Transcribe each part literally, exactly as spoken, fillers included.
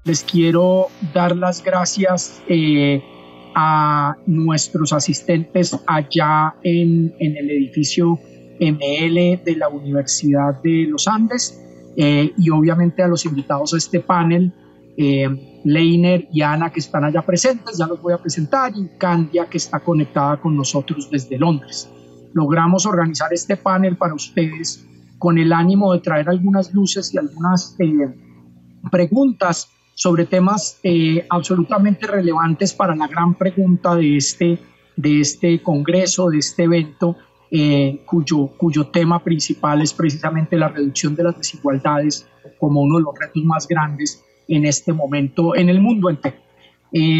Les quiero dar las gracias eh, a nuestros asistentes allá en, en el edificio M L de la Universidad de los Andes eh, y obviamente a los invitados a este panel, eh, Leiner y Ana, que están allá presentes, ya los voy a presentar, y Candia, que está conectada con nosotros desde Londres. Logramos organizar este panel para ustedes con el ánimo de traer algunas luces y algunas eh, preguntas sobre temas eh, absolutamente relevantes para la gran pregunta de este, de este congreso, de este evento, eh, cuyo, cuyo tema principal es precisamente la reducción de las desigualdades como uno de los retos más grandes en este momento en el mundo entero. Eh,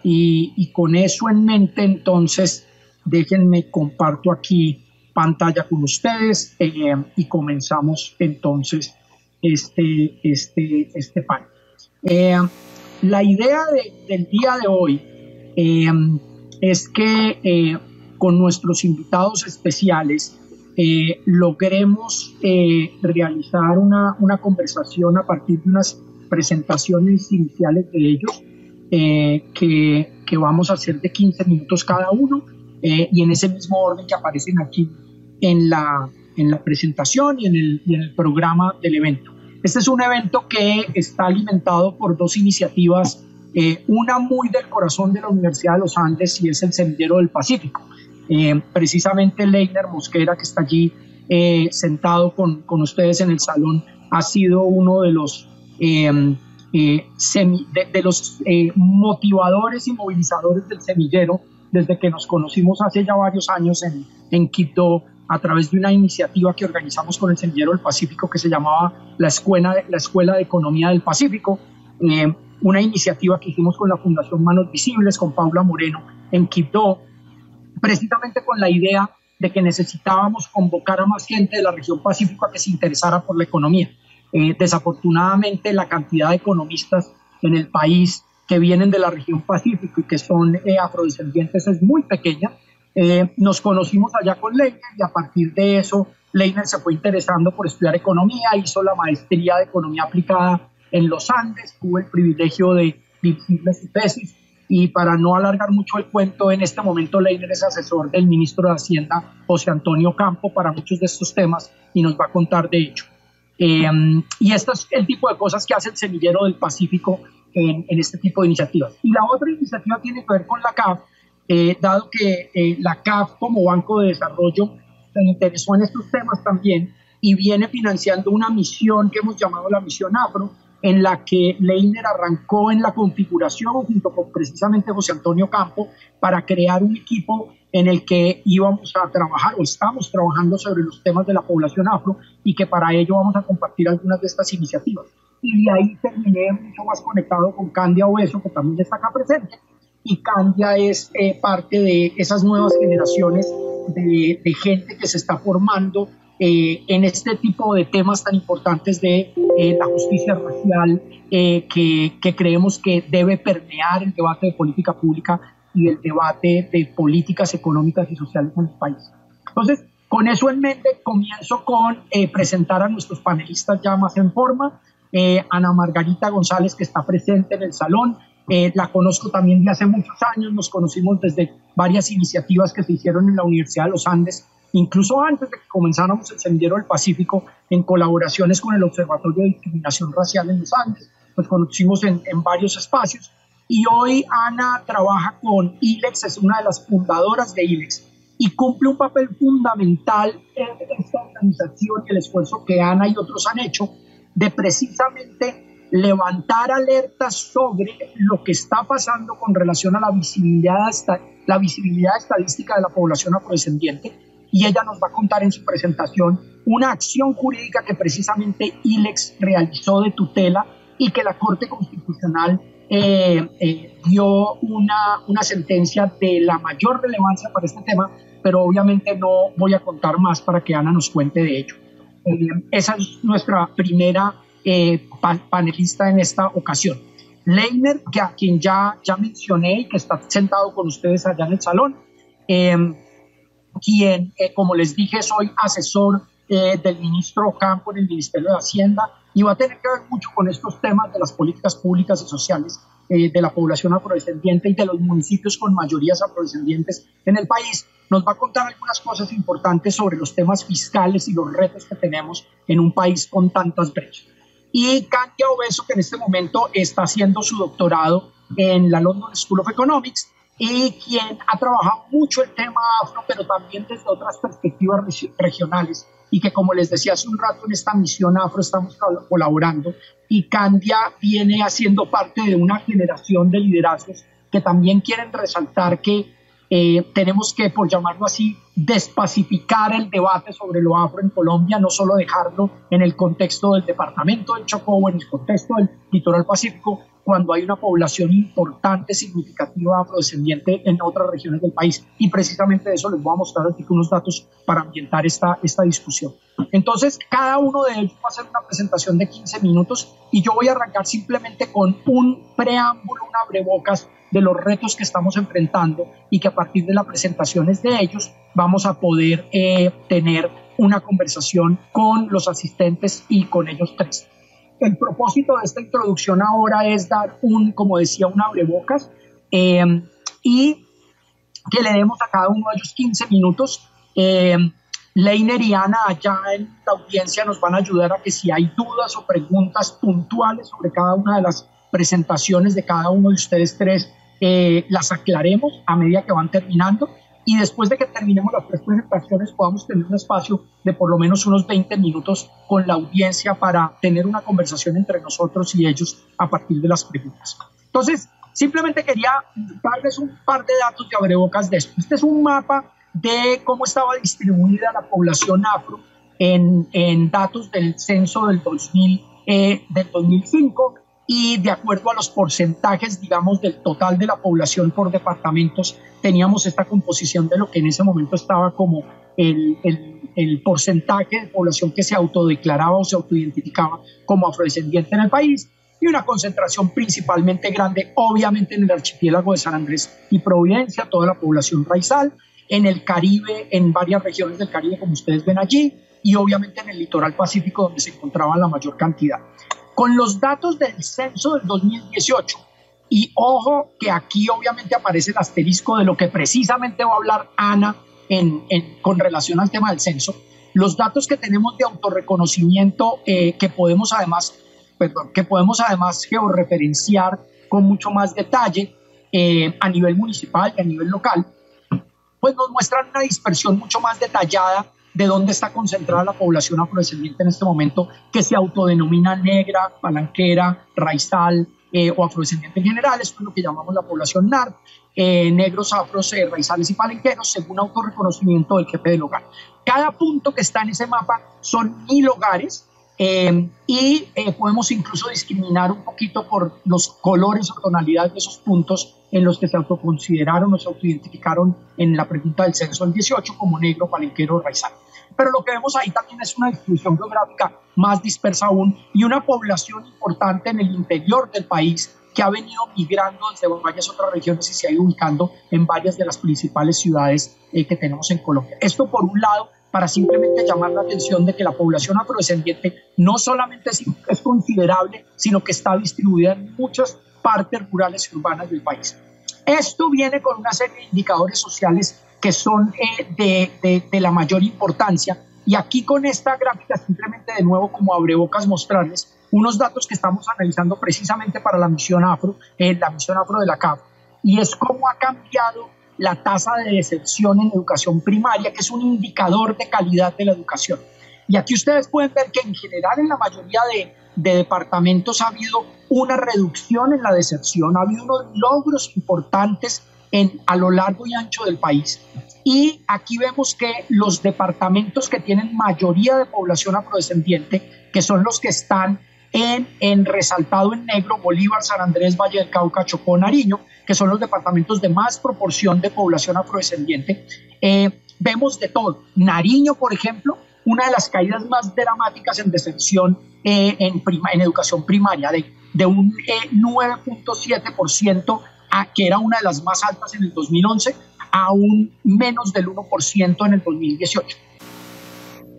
y, y con eso en mente, entonces, déjenme comparto aquí pantalla con ustedes eh, y comenzamos entonces este, este, este panel. Eh, la idea de, del día de hoy eh, es que eh, con nuestros invitados especiales eh, logremos eh, realizar una, una conversación a partir de unas presentaciones iniciales de ellos eh, que, que vamos a hacer de quince minutos cada uno eh, y en ese mismo orden que aparecen aquí en la, en la presentación y en, el, y en el programa del evento. Este es un evento que está alimentado por dos iniciativas, eh, una muy del corazón de la Universidad de los Andes y es el Semillero del Pacífico. Eh, precisamente Leiner Mosquera, que está allí eh, sentado con, con ustedes en el salón, ha sido uno de los, eh, eh, semi, de, de los eh, motivadores y movilizadores del semillero desde que nos conocimos hace ya varios años en, en Quito, a través de una iniciativa que organizamos con el Semillero del Pacífico que se llamaba la Escuela, la Escuela de Economía del Pacífico, eh, una iniciativa que hicimos con la Fundación Manos Visibles, con Paula Moreno, en Quito, precisamente con la idea de que necesitábamos convocar a más gente de la región Pacífico a que se interesara por la economía. Eh, desafortunadamente, la cantidad de economistas en el país que vienen de la región Pacífico y que son eh, afrodescendientes es muy pequeña. Eh, nos conocimos allá con Leiner y a partir de eso Leiner se fue interesando por estudiar economía, hizo la maestría de economía aplicada en los Andes, tuve el privilegio de dirigirle su tesis y para no alargar mucho el cuento, en este momento Leiner es asesor del ministro de Hacienda José Antonio Campo para muchos de estos temas y nos va a contar de ello. Eh, y esto es el tipo de cosas que hace el Semillero del Pacífico en, en este tipo de iniciativas. Y la otra iniciativa tiene que ver con la C A F. Eh, dado que eh, la C A F como Banco de Desarrollo se interesó en estos temas también y viene financiando una misión que hemos llamado la Misión Afro, en la que Leiner arrancó en la configuración junto con precisamente José Antonio Campo para crear un equipo en el que íbamos a trabajar o estamos trabajando sobre los temas de la población afro y que para ello vamos a compartir algunas de estas iniciativas. Y de ahí terminé mucho más conectado con Candia Obeso, que también está acá presente, y Candia es eh, parte de esas nuevas generaciones de, de gente que se está formando eh, en este tipo de temas tan importantes de eh, la justicia racial, eh, que, que creemos que debe permear el debate de política pública y el debate de políticas económicas y sociales en el país. Entonces, con eso en mente, comienzo con eh, presentar a nuestros panelistas ya más en forma. Eh, Ana Margarita González, que está presente en el salón. Eh, la conozco también de hace muchos años, nos conocimos desde varias iniciativas que se hicieron en la Universidad de los Andes, incluso antes de que comenzáramos el Semillero del Pacífico, en colaboraciones con el Observatorio de Discriminación Racial en los Andes. Nos conocimos en, en varios espacios y hoy Ana trabaja con ILEX, es una de las fundadoras de ILEX y cumple un papel fundamental en esta organización y el esfuerzo que Ana y otros han hecho de precisamente levantar alertas sobre lo que está pasando con relación a la visibilidad, la visibilidad estadística de la población afrodescendiente, y ella nos va a contar en su presentación una acción jurídica que precisamente ILEX realizó de tutela y que la Corte Constitucional eh, eh, dio una, una sentencia de la mayor relevancia para este tema, pero obviamente no voy a contar más para que Ana nos cuente de ello. Eh, esa es nuestra primera Eh, pan, panelista en esta ocasión. Leiner, que a quien ya, ya mencioné y que está sentado con ustedes allá en el salón, eh, quien, eh, como les dije, soy asesor eh, del ministro Ocampo en el Ministerio de Hacienda, y va a tener que ver mucho con estos temas de las políticas públicas y sociales eh, de la población afrodescendiente y de los municipios con mayorías afrodescendientes en el país. Nos va a contar algunas cosas importantes sobre los temas fiscales y los retos que tenemos en un país con tantas brechas. Y Candia Obeso, que en este momento está haciendo su doctorado en la London School of Economics, y quien ha trabajado mucho el tema afro, pero también desde otras perspectivas regionales, y que, como les decía hace un rato, en esta misión afro estamos colaborando, y Candia viene haciendo parte de una generación de liderazgos que también quieren resaltar que eh, tenemos que, por llamarlo así, despacificar el debate sobre lo afro en Colombia, no solo dejarlo en el contexto del departamento del Chocó o en el contexto del litoral pacífico, cuando hay una población importante, significativa, afrodescendiente en otras regiones del país. Y precisamente de eso les voy a mostrar aquí unos datos para ambientar esta, esta discusión. Entonces, cada uno de ellos va a hacer una presentación de quince minutos y yo voy a arrancar simplemente con un preámbulo, un abrebocas de los retos que estamos enfrentando y que a partir de las presentaciones de ellos vamos a poder eh, tener una conversación con los asistentes y con ellos tres. El propósito de esta introducción ahora es dar un, como decía, un abrebocas eh, y que le demos a cada uno de ellos quince minutos. Eh, Leiner y Ana allá en la audiencia nos van a ayudar a que si hay dudas o preguntas puntuales sobre cada una de las presentaciones de cada uno de ustedes tres, eh, las aclaremos a medida que van terminando. Y después de que terminemos las tres presentaciones podamos tener un espacio de por lo menos unos veinte minutos con la audiencia para tener una conversación entre nosotros y ellos a partir de las preguntas. Entonces, simplemente quería darles un par de datos de abrebocas de esto. Este es un mapa de cómo estaba distribuida la población afro en, en datos del censo del, dos mil, eh, del dos mil cinco, y de acuerdo a los porcentajes, digamos, del total de la población por departamentos, teníamos esta composición de lo que en ese momento estaba como el, el, el porcentaje de población que se autodeclaraba o se autoidentificaba como afrodescendiente en el país, y una concentración principalmente grande, obviamente, en el archipiélago de San Andrés y Providencia, toda la población raizal, en el Caribe, en varias regiones del Caribe, como ustedes ven allí, y obviamente en el litoral pacífico, donde se encontraba la mayor cantidad. Con los datos del censo del dos mil dieciocho, y ojo que aquí obviamente aparece el asterisco de lo que precisamente va a hablar Ana en, en, con relación al tema del censo, los datos que tenemos de autorreconocimiento eh, que podemos además, perdón, que podemos además georreferenciar con mucho más detalle eh, a nivel municipal y a nivel local, pues nos muestran una dispersión mucho más detallada de dónde está concentrada la población afrodescendiente en este momento, que se autodenomina negra, palanquera, raizal eh, o afrodescendiente en general. Esto es lo que llamamos la población N A R, eh, negros, afros, eh, raizales y palenqueros, según autorreconocimiento del jefe del hogar. Cada punto que está en ese mapa son mil hogares eh, y eh, podemos incluso discriminar un poquito por los colores o tonalidades de esos puntos en los que se autoconsideraron o se autoidentificaron en la pregunta del censo del dieciocho como negro, palenquero, raizal. Pero lo que vemos ahí también es una distribución geográfica más dispersa aún y una población importante en el interior del país que ha venido migrando desde varias otras regiones y se ha ido ubicando en varias de las principales ciudades eh, que tenemos en Colombia. Esto por un lado, para simplemente llamar la atención de que la población afrodescendiente no solamente es, es considerable, sino que está distribuida en muchas partes rurales y urbanas del país. Esto viene con una serie de indicadores sociales que son eh, de, de, de la mayor importancia, y aquí con esta gráfica simplemente de nuevo como abrebocas mostrarles unos datos que estamos analizando precisamente para la misión afro, eh, la misión afro de la C A F, y es cómo ha cambiado la tasa de deserción en educación primaria, que es un indicador de calidad de la educación. Y aquí ustedes pueden ver que en general en la mayoría de, de departamentos ha habido una reducción en la deserción, ha habido unos logros importantes en, a lo largo y ancho del país. Y aquí vemos que los departamentos que tienen mayoría de población afrodescendiente, que son los que están en, en resaltado en negro, Bolívar, San Andrés, Valle del Cauca, Chocó, Nariño, que son los departamentos de más proporción de población afrodescendiente, eh, vemos de todo. Nariño, por ejemplo, una de las caídas más dramáticas en deserción eh, en, prima, en educación primaria, de, de un eh, nueve punto siete por ciento, a, que era una de las más altas en el dos mil once, a un menos del uno por ciento en el dos mil dieciocho.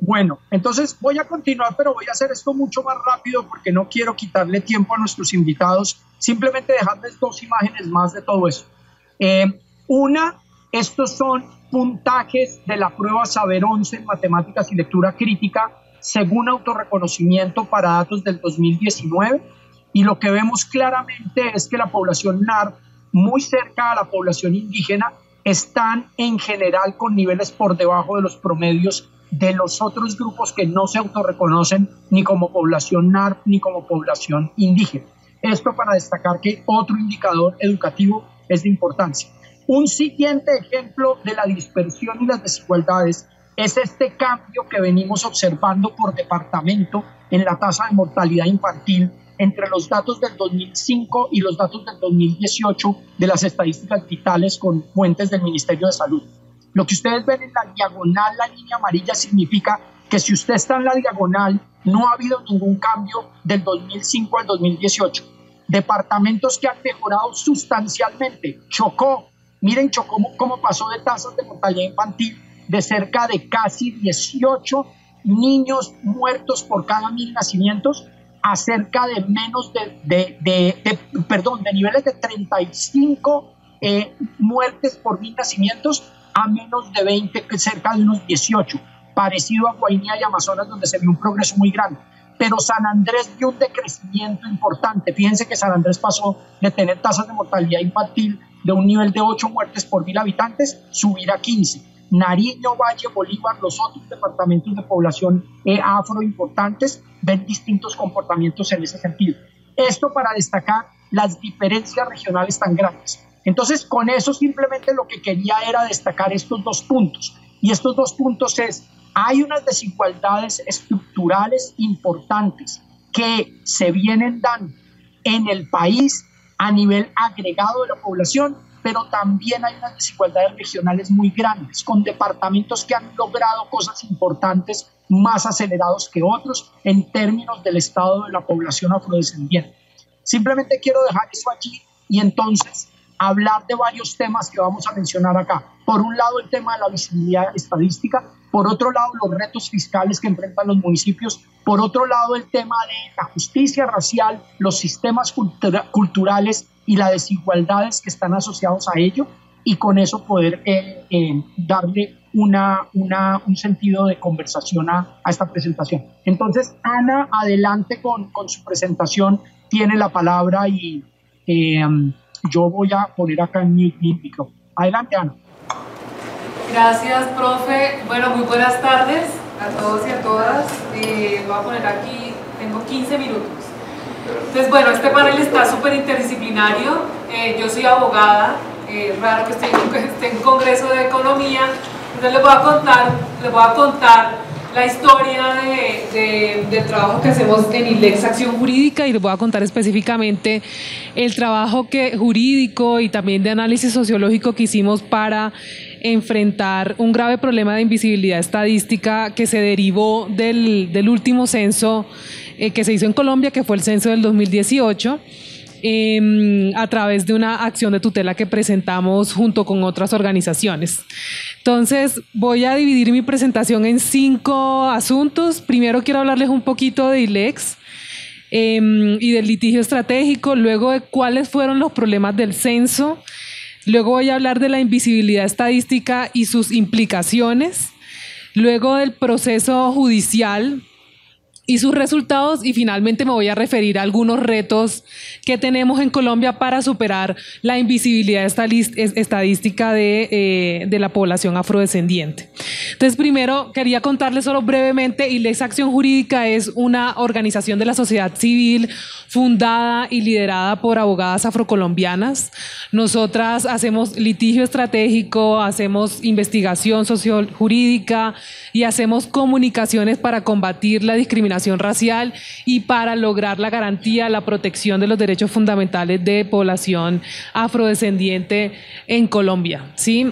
Bueno, entonces voy a continuar, pero voy a hacer esto mucho más rápido porque no quiero quitarle tiempo a nuestros invitados, simplemente dejarles dos imágenes más de todo eso. Eh, una, estos son puntajes de la prueba Saber once en matemáticas y lectura crítica según autorreconocimiento para datos del dos mil diecinueve, y lo que vemos claramente es que la población N A R, muy cerca a la población indígena, están en general con niveles por debajo de los promedios de los otros grupos que no se autorreconocen ni como población N A R ni como población indígena. Esto para destacar que otro indicador educativo es de importancia. Un siguiente ejemplo de la dispersión y las desigualdades es este cambio que venimos observando por departamento en la tasa de mortalidad infantil entre los datos del dos mil cinco y los datos del dos mil dieciocho de las estadísticas vitales con fuentes del Ministerio de Salud. Lo que ustedes ven en la diagonal, la línea amarilla, significa que si usted está en la diagonal, no ha habido ningún cambio del dos mil cinco al dos mil dieciocho. Departamentos que han mejorado sustancialmente. Chocó, miren Chocó cómo pasó de tasas de mortalidad infantil de cerca de casi dieciocho niños muertos por cada mil nacimientos a cerca de menos de, de, de, de perdón, de niveles de treinta y cinco eh, muertes por mil nacimientos a menos de veinte, cerca de unos dieciocho, parecido a Guainía y Amazonas, donde se vio un progreso muy grande. Pero San Andrés vio un decrecimiento importante. Fíjense que San Andrés pasó de tener tasas de mortalidad infantil de un nivel de ocho muertes por mil habitantes, subir a quince. Nariño, Valle, Bolívar, los otros departamentos de población eh, afro importantes ven distintos comportamientos en ese sentido. Esto para destacar las diferencias regionales tan grandes. Entonces, con eso simplemente lo que quería era destacar estos dos puntos. Y estos dos puntos es, hay unas desigualdades estructurales importantes que se vienen dando en el país a nivel agregado de la población, pero también hay unas desigualdades regionales muy grandes, con departamentos que han logrado cosas importantes más acelerados que otros en términos del estado de la población afrodescendiente. Simplemente quiero dejar eso allí y entonces hablar de varios temas que vamos a mencionar acá. Por un lado, el tema de la visibilidad estadística, por otro lado, los retos fiscales que enfrentan los municipios, por otro lado, el tema de la justicia racial, los sistemas cultura culturales y las desigualdades que están asociados a ello, y con eso poder eh, eh, darle una, una, un sentido de conversación a, a esta presentación. Entonces, Ana, adelante con, con su presentación, tiene la palabra y eh, yo voy a poner acá en mi, mi micrófono. Adelante, Ana. Gracias, profe. Bueno, muy buenas tardes a todos y a todas. Eh, voy a poner aquí, tengo quince minutos. Entonces, bueno, este panel está súper interdisciplinario. Eh, yo soy abogada, eh, raro que esté, esté en Congreso de Economía. Entonces les voy a contar, les voy a contar la historia de, de, del trabajo que hacemos en ILEX Acción Jurídica, y les voy a contar específicamente el trabajo que, jurídico y también de análisis sociológico que hicimos para enfrentar un grave problema de invisibilidad estadística que se derivó del, del último censo eh, que se hizo en Colombia, que fue el censo del dos mil dieciocho, eh, a través de una acción de tutela que presentamos junto con otras organizaciones. Entonces, voy a dividir mi presentación en cinco asuntos. Primero quiero hablarles un poquito de ILEX eh, y del litigio estratégico, luego de cuáles fueron los problemas del censo. Luego voy a hablar de la invisibilidad estadística y sus implicaciones, luego del proceso judicial y sus resultados, y finalmente me voy a referir a algunos retos que tenemos en Colombia para superar la invisibilidad estadística de, eh, de la población afrodescendiente. Entonces, primero quería contarles solo brevemente, ILEX Acción Jurídica es una organización de la sociedad civil fundada y liderada por abogadas afrocolombianas. Nosotras hacemos litigio estratégico, hacemos investigación sociojurídica y hacemos comunicaciones para combatir la discriminación racial y para lograr la garantía, la protección de los derechos fundamentales de población afrodescendiente en Colombia, ¿sí?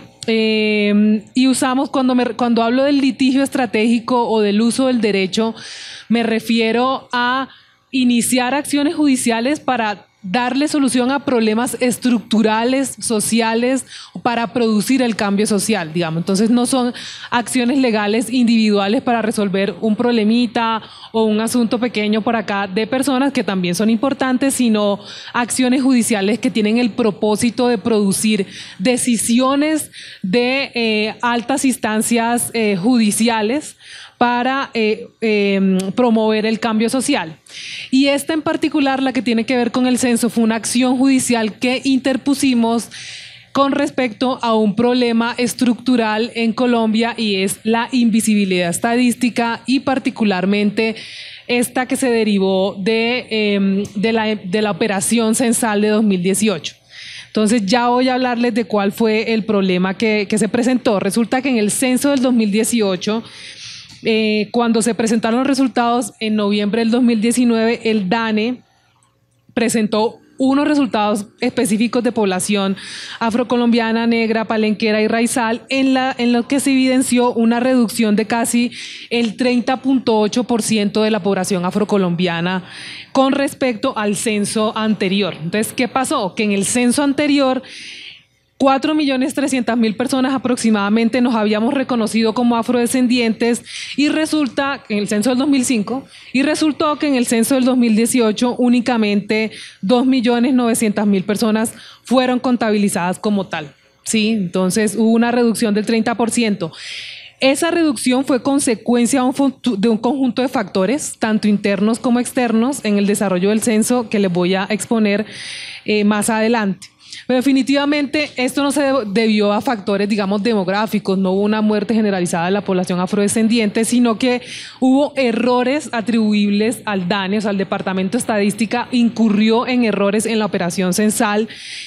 Eh, y usamos, cuando, me, cuando hablo del litigio estratégico o del uso del derecho, me refiero a iniciar acciones judiciales para darle solución a problemas estructurales, sociales, para producir el cambio social, digamos. Entonces no son acciones legales individuales para resolver un problemita o un asunto pequeño por acá de personas que también son importantes, sino acciones judiciales que tienen el propósito de producir decisiones de eh, altas instancias eh, judiciales para eh, eh, promover el cambio social. Y esta en particular, la que tiene que ver con el censo, fue una acción judicial que interpusimos con respecto a un problema estructural en Colombia, y es la invisibilidad estadística, y particularmente esta que se derivó de, eh, de, la, de la operación censal de dos mil dieciocho. Entonces ya voy a hablarles de cuál fue el problema que, que se presentó. Resulta que en el censo del dos mil dieciocho, Eh, cuando se presentaron los resultados en noviembre del dos mil diecinueve, el DANE presentó unos resultados específicos de población afrocolombiana, negra, palenquera y raizal, en, la, en lo que se evidenció una reducción de casi el treinta punto ocho por ciento de la población afrocolombiana con respecto al censo anterior. Entonces, ¿qué pasó? Que en el censo anterior, cuatro millones trescientas mil personas aproximadamente nos habíamos reconocido como afrodescendientes, y resulta que en el censo del dos mil cinco, y resultó que en el censo del dos mil dieciocho únicamente dos millones novecientas mil personas fueron contabilizadas como tal, ¿sí? Entonces hubo una reducción del treinta por ciento. Esa reducción fue consecuencia de un conjunto de factores, tanto internos como externos, en el desarrollo del censo, que les voy a exponer eh, más adelante. Pero definitivamente esto no se debió a factores, digamos, demográficos, no hubo una muerte generalizada de la población afrodescendiente, sino que hubo errores atribuibles al DANE, o sea, el Departamento de Estadística incurrió en errores en la operación censal,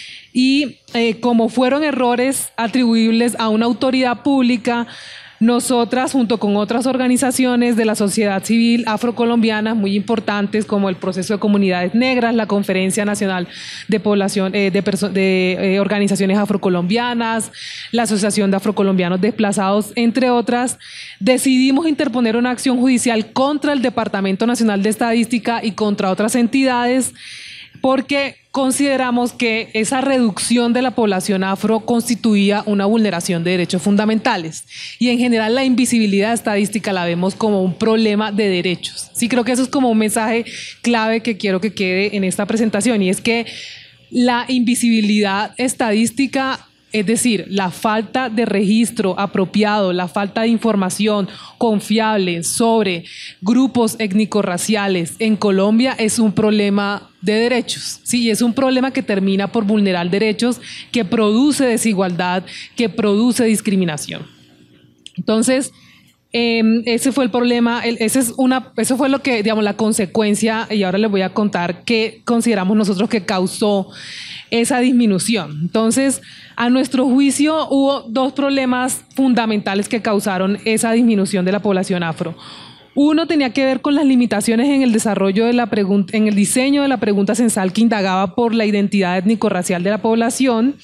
y eh, como fueron errores atribuibles a una autoridad pública, nosotras, junto con otras organizaciones de la sociedad civil afrocolombiana muy importantes, como el Proceso de Comunidades Negras, la Conferencia Nacional de Población eh, de, de eh, Organizaciones Afrocolombianas, la Asociación de Afrocolombianos Desplazados, entre otras, decidimos interponer una acción judicial contra el Departamento Nacional de Estadística y contra otras entidades, porque consideramos que esa reducción de la población afro constituía una vulneración de derechos fundamentales, y en general la invisibilidad estadística la vemos como un problema de derechos. Sí, creo que eso es como un mensaje clave que quiero que quede en esta presentación, y es que la invisibilidad estadística, es decir, la falta de registro apropiado, la falta de información confiable sobre grupos étnico-raciales en Colombia, es un problema de derechos, sí, es un problema que termina por vulnerar derechos, que produce desigualdad, que produce discriminación. Entonces, eh, ese fue el problema, el, ese es una, eso fue lo que, digamos, la consecuencia, y ahora les voy a contar qué consideramos nosotros que causó esa disminución. Entonces, a nuestro juicio hubo dos problemas fundamentales que causaron esa disminución de la población afro. Uno tenía que ver con las limitaciones en el desarrollo de la pregunta, en el diseño de la pregunta censal, que indagaba por la identidad étnico-racial de la población,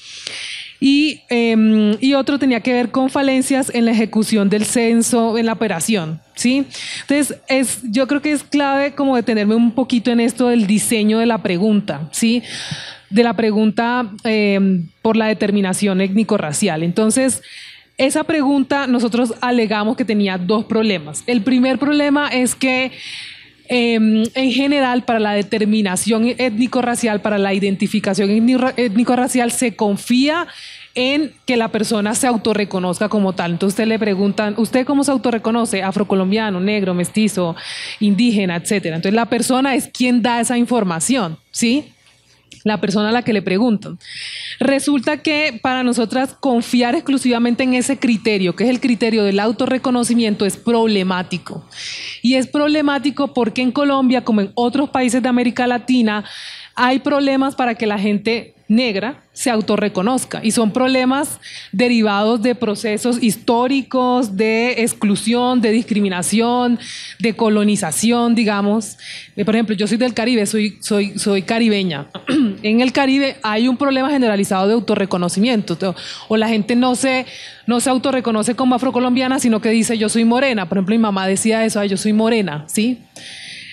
y, eh, y otro tenía que ver con falencias en la ejecución del censo, en la operación, ¿sí? Entonces, es, yo creo que es clave como detenerme un poquito en esto del diseño de la pregunta, ¿sí? De la pregunta eh, por la determinación étnico-racial. Entonces, esa pregunta nosotros alegamos que tenía dos problemas. El primer problema es que eh, en general, para la determinación étnico-racial, para la identificación étnico-racial, se confía en que la persona se autorreconozca como tal. Entonces usted le preguntan, ¿usted cómo se autorreconoce? Afrocolombiano, negro, mestizo, indígena, etcétera. Entonces la persona es quien da esa información, ¿sí? La persona a la que le preguntan. Resulta que para nosotras confiar exclusivamente en ese criterio, que es el criterio del autorreconocimiento, es problemático. Y es problemático porque en Colombia, como en otros países de América Latina, hay problemas para que la gente negra se autorreconozca, y son problemas derivados de procesos históricos de exclusión, de discriminación, de colonización, digamos. Por ejemplo, yo soy del Caribe, soy, soy, soy caribeña. En el Caribe hay un problema generalizado de autorreconocimiento, o la gente no se, no se autorreconoce como afrocolombiana, sino que dice yo soy morena. Por ejemplo, mi mamá decía eso, yo soy morena, ¿sí?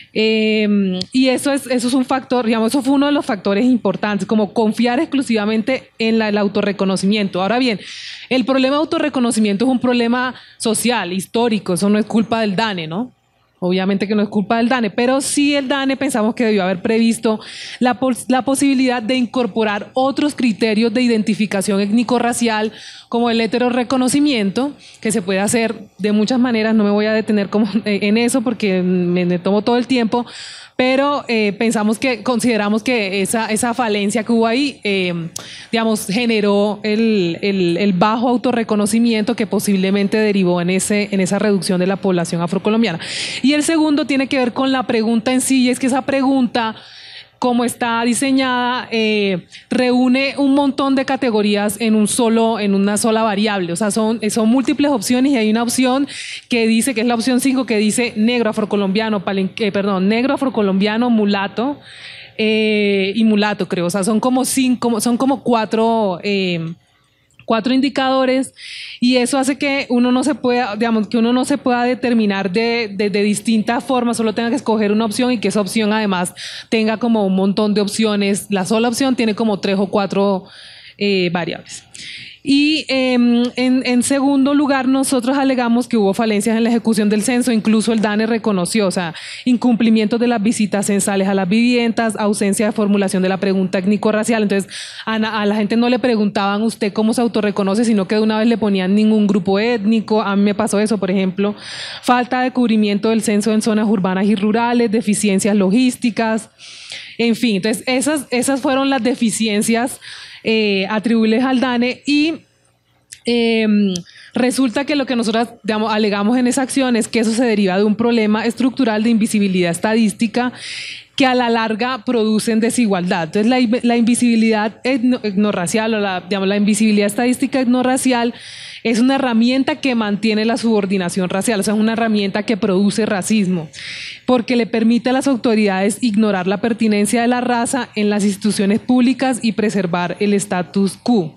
Eh, y eso es, eso es un factor, digamos, eso fue uno de los factores importantes, como confiar exclusivamente en la, el autorreconocimiento. Ahora bien, el problema de autorreconocimiento es un problema social, histórico, eso no es culpa del DANE, ¿no? Obviamente que no es culpa del DANE, pero sí el DANE pensamos que debió haber previsto la, pos la posibilidad de incorporar otros criterios de identificación étnico-racial, como el heterorreconocimiento, que se puede hacer de muchas maneras. No me voy a detener como en eso porque me, me tomo todo el tiempo, pero eh, pensamos que, consideramos que esa, esa falencia que hubo ahí, eh, digamos, generó el, el, el bajo autorreconocimiento que posiblemente derivó en, ese, en esa reducción de la población afrocolombiana. Y el segundo tiene que ver con la pregunta en sí, y es que esa pregunta, como está diseñada, eh, reúne un montón de categorías en un solo, en una sola variable. O sea, son, son múltiples opciones y hay una opción que dice, que es la opción cinco, que dice negro, afrocolombiano, eh, perdón, negro, afrocolombiano, mulato eh, y mulato, creo. O sea, son como cinco, son como cuatro eh, cuatro indicadores, y eso hace que uno no se pueda, digamos, que uno no se pueda determinar de, de, de distintas formas, solo tenga que escoger una opción y que esa opción además tenga como un montón de opciones. La sola opción tiene como tres o cuatro eh, variables. Y eh, en, en segundo lugar, nosotros alegamos que hubo falencias en la ejecución del censo, incluso el DANE reconoció, o sea, incumplimiento de las visitas censales a las viviendas, ausencia de formulación de la pregunta étnico-racial. Entonces, a, a la gente no le preguntaban usted cómo se autorreconoce, sino que de una vez le ponían ningún grupo étnico. A mí me pasó eso, por ejemplo, falta de cubrimiento del censo en zonas urbanas y rurales, deficiencias logísticas, en fin. Entonces, esas, esas fueron las deficiencias Eh, atribuibles al DANE, y eh, resulta que lo que nosotros, digamos, alegamos en esa acción es que eso se deriva de un problema estructural de invisibilidad estadística que a la larga producen desigualdad. Entonces, la, la invisibilidad etno, etnorracial o la, digamos, la invisibilidad estadística etnorracial es una herramienta que mantiene la subordinación racial, o sea, es una herramienta que produce racismo, porque le permite a las autoridades ignorar la pertinencia de la raza en las instituciones públicas y preservar el status quo.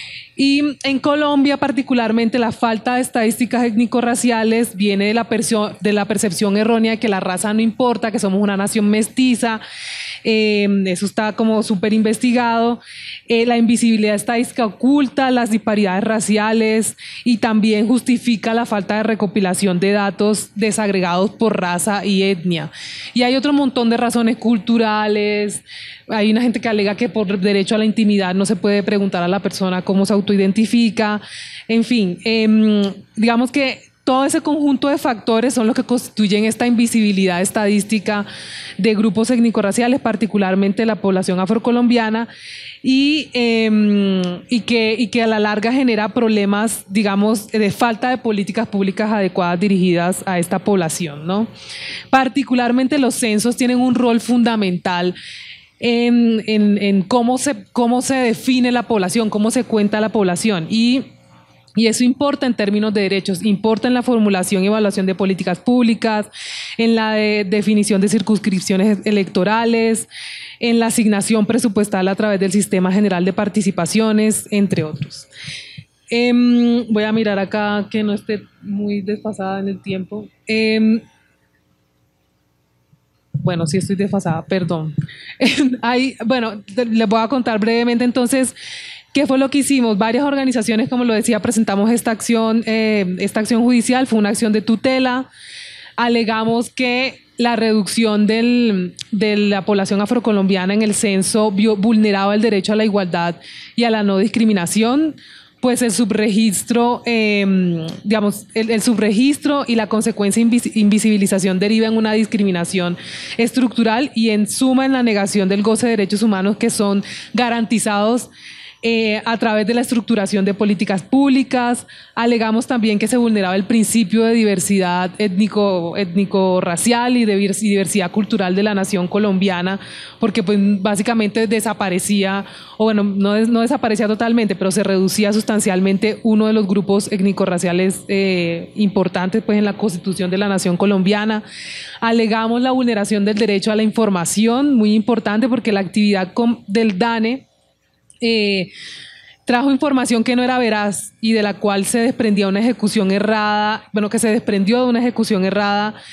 Y en Colombia, particularmente, la falta de estadísticas étnico-raciales viene de la, de la percepción errónea de que la raza no importa, que somos una nación mestiza. Eh, eso está como súper investigado. Eh, la invisibilidad estadística oculta las disparidades raciales y también justifica la falta de recopilación de datos desagregados por raza y etnia. Y hay otro montón de razones culturales. Hay una gente que alega que por derecho a la intimidad no se puede preguntar a la persona cómo se autoidentifica. En fin, eh, digamos que todo ese conjunto de factores son los que constituyen esta invisibilidad estadística de grupos étnico-raciales, particularmente la población afrocolombiana, y, eh, y, que, y que a la larga genera problemas, digamos, de falta de políticas públicas adecuadas dirigidas a esta población, ¿no? Particularmente los censos tienen un rol fundamental en, en, en cómo se, cómo se define la población, cómo se cuenta la población, y Y eso importa en términos de derechos, importa en la formulación y evaluación de políticas públicas, en la de definición de circunscripciones electorales, en la asignación presupuestal a través del Sistema General de Participaciones, entre otros. Eh, voy a mirar acá que no esté muy desfasada en el tiempo. Eh, bueno, sí estoy desfasada, perdón. Hay, bueno, les voy a contar brevemente entonces ¿qué fue lo que hicimos? Varias organizaciones, como lo decía, presentamos esta acción, eh, esta acción judicial, fue una acción de tutela. Alegamos que la reducción del, de la población afrocolombiana en el censo vio, vulneraba el derecho a la igualdad y a la no discriminación, pues el subregistro, eh, digamos, el, el subregistro y la consecuencia invis invisibilización deriva en una discriminación estructural y en suma en la negación del goce de derechos humanos que son garantizados Eh, a través de la estructuración de políticas públicas. Alegamos también que se vulneraba el principio de diversidad étnico, étnico-racial y de diversidad cultural de la nación colombiana, porque pues básicamente desaparecía, o bueno, no, no desaparecía totalmente, pero se reducía sustancialmente uno de los grupos étnico-raciales eh, importantes pues en la constitución de la nación colombiana. Alegamos la vulneración del derecho a la información, muy importante porque la actividad del DANE Eh, trajo información que no era veraz y de la cual se desprendía una ejecución errada, bueno, que se desprendió de una ejecución errada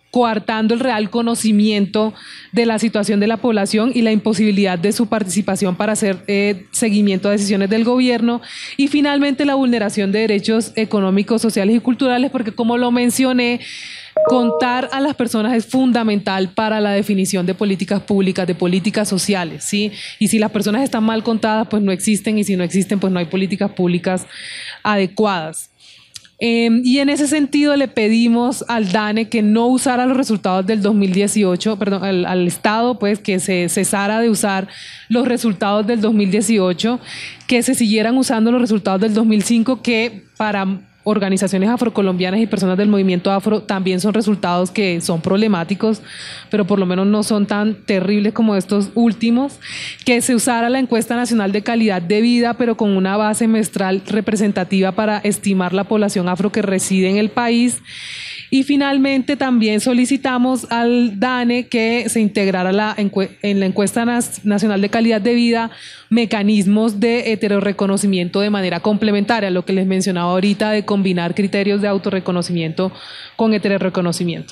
coartando el real conocimiento de la situación de la población y la imposibilidad de su participación para hacer eh, seguimiento a decisiones del gobierno, y finalmente la vulneración de derechos económicos, sociales y culturales, porque como lo mencioné, contar a las personas es fundamental para la definición de políticas públicas, de políticas sociales, ¿sí? Y si las personas están mal contadas, pues no existen, y si no existen, pues no hay políticas públicas adecuadas. Eh, y en ese sentido le pedimos al DANE que no usara los resultados del dos mil dieciocho, perdón, al, al Estado, pues que se cesara de usar los resultados del dos mil dieciocho, que se siguieran usando los resultados del dos mil cinco, que para organizaciones afrocolombianas y personas del movimiento afro también son resultados que son problemáticos, pero por lo menos no son tan terribles como estos últimos, que se usara la encuesta nacional de calidad de vida, pero con una base muestral representativa para estimar la población afro que reside en el país. Y finalmente también solicitamos al DANE que se integrara la en la encuesta nacional de calidad de vida mecanismos de heterorreconocimiento de manera complementaria, lo que les mencionaba ahorita de combinar criterios de autorreconocimiento con heterorreconocimiento.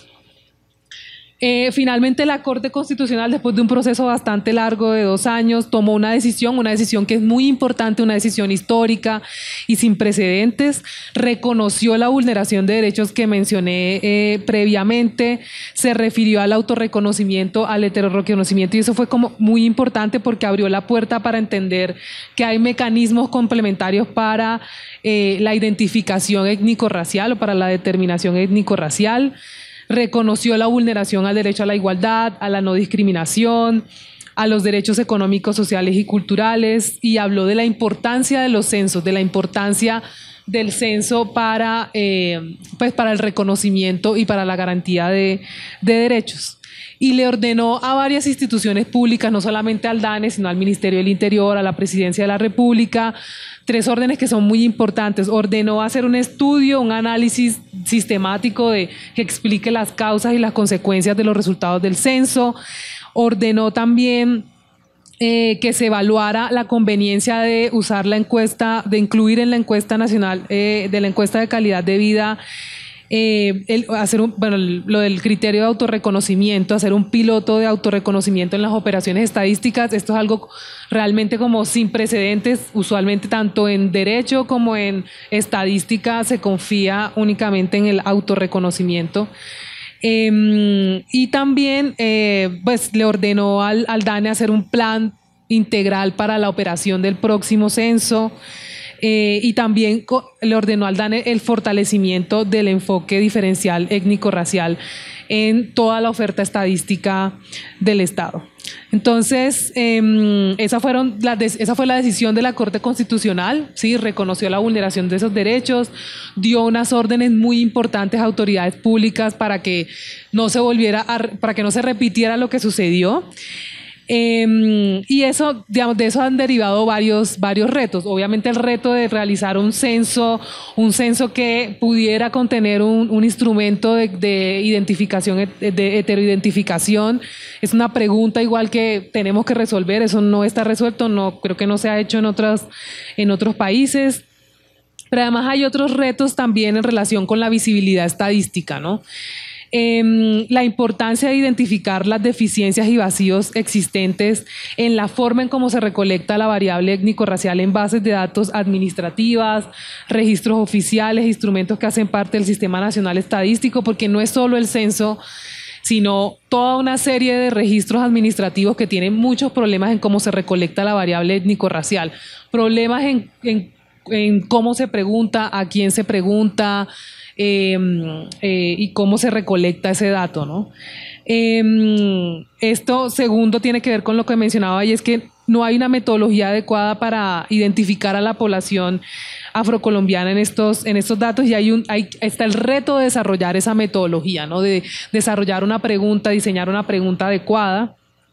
Eh, finalmente la Corte Constitucional, después de un proceso bastante largo de dos años, tomó una decisión, una decisión que es muy importante, una decisión histórica y sin precedentes. Reconoció la vulneración de derechos que mencioné eh, previamente, se refirió al autorreconocimiento, al heterorreconocimiento, y eso fue como muy importante porque abrió la puerta para entender que hay mecanismos complementarios para eh, la identificación étnico-racial o para la determinación étnico-racial. Reconoció la vulneración al derecho a la igualdad, a la no discriminación, a los derechos económicos, sociales y culturales, y habló de la importancia de los censos, de la importancia del censo para, eh, pues para el reconocimiento y para la garantía de, de derechos. Y le ordenó a varias instituciones públicas, no solamente al DANE, sino al Ministerio del Interior, a la Presidencia de la República, tres órdenes que son muy importantes. Ordenó hacer un estudio, un análisis sistemático de, que explique las causas y las consecuencias de los resultados del censo. Ordenó también eh, que se evaluara la conveniencia de usar la encuesta, de incluir en la encuesta nacional, eh, de la encuesta de calidad de vida, Eh, el, hacer un, bueno, lo del criterio de autorreconocimiento, hacer un piloto de autorreconocimiento en las operaciones estadísticas. Esto es algo realmente como sin precedentes. Usualmente tanto en derecho como en estadística se confía únicamente en el autorreconocimiento. Eh, y también eh, pues le ordenó al, al DANE hacer un plan integral para la operación del próximo censo. Eh, y también le ordenó al DANE el fortalecimiento del enfoque diferencial étnico-racial en toda la oferta estadística del Estado. Entonces, eh, esa, fueron la esa fue la decisión de la Corte Constitucional, ¿sí? Reconoció la vulneración de esos derechos, dio unas órdenes muy importantes a autoridades públicas para que no se volviera a, para que no se repitiera lo que sucedió. Eh, y eso, digamos, de eso han derivado varios, varios retos. Obviamente el reto de realizar un censo, un censo que pudiera contener un, un instrumento de, de identificación, de heteroidentificación, es una pregunta igual que tenemos que resolver. Eso no está resuelto, no, creo que no se ha hecho en otras, en otros países. Pero además hay otros retos también en relación con la visibilidad estadística, ¿no? Eh, la importancia de identificar las deficiencias y vacíos existentes en la forma en cómo se recolecta la variable étnico-racial en bases de datos administrativas, registros oficiales, instrumentos que hacen parte del Sistema Nacional Estadístico, porque no es solo el censo, sino toda una serie de registros administrativos que tienen muchos problemas en cómo se recolecta la variable étnico-racial, problemas en, en, en cómo se pregunta, a quién se pregunta, Eh, eh, y cómo se recolecta ese dato, ¿no? Eh, esto segundo tiene que ver con lo que mencionaba, y es que no hay una metodología adecuada para identificar a la población afrocolombiana en estos, en estos datos, y hay un, hay, está el reto de desarrollar esa metodología, ¿no? De desarrollar una pregunta, diseñar una pregunta adecuada.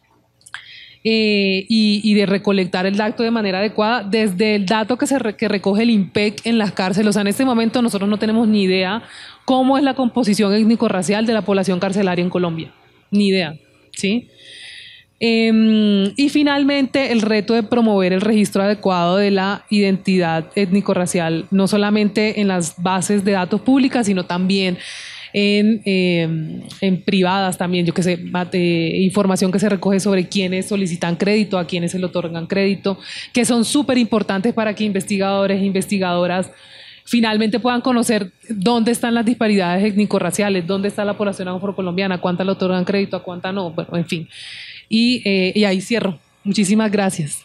Eh, y, y de recolectar el dato de manera adecuada, desde el dato que, se re, que recoge el INPEC en las cárceles. O sea, en este momento nosotros no tenemos ni idea cómo es la composición étnico-racial de la población carcelaria en Colombia. Ni idea, ¿sí? Eh, y finalmente, el reto de promover el registro adecuado de la identidad étnico-racial, no solamente en las bases de datos públicas, sino también en, eh, en privadas también, yo que sé, eh, información que se recoge sobre quiénes solicitan crédito, a quiénes se le otorgan crédito, que son súper importantes para que investigadores e investigadoras finalmente puedan conocer dónde están las disparidades étnico-raciales, dónde está la población afrocolombiana, cuánta le otorgan crédito, a cuánta no, bueno, en fin. Y, eh, y ahí cierro. Muchísimas gracias.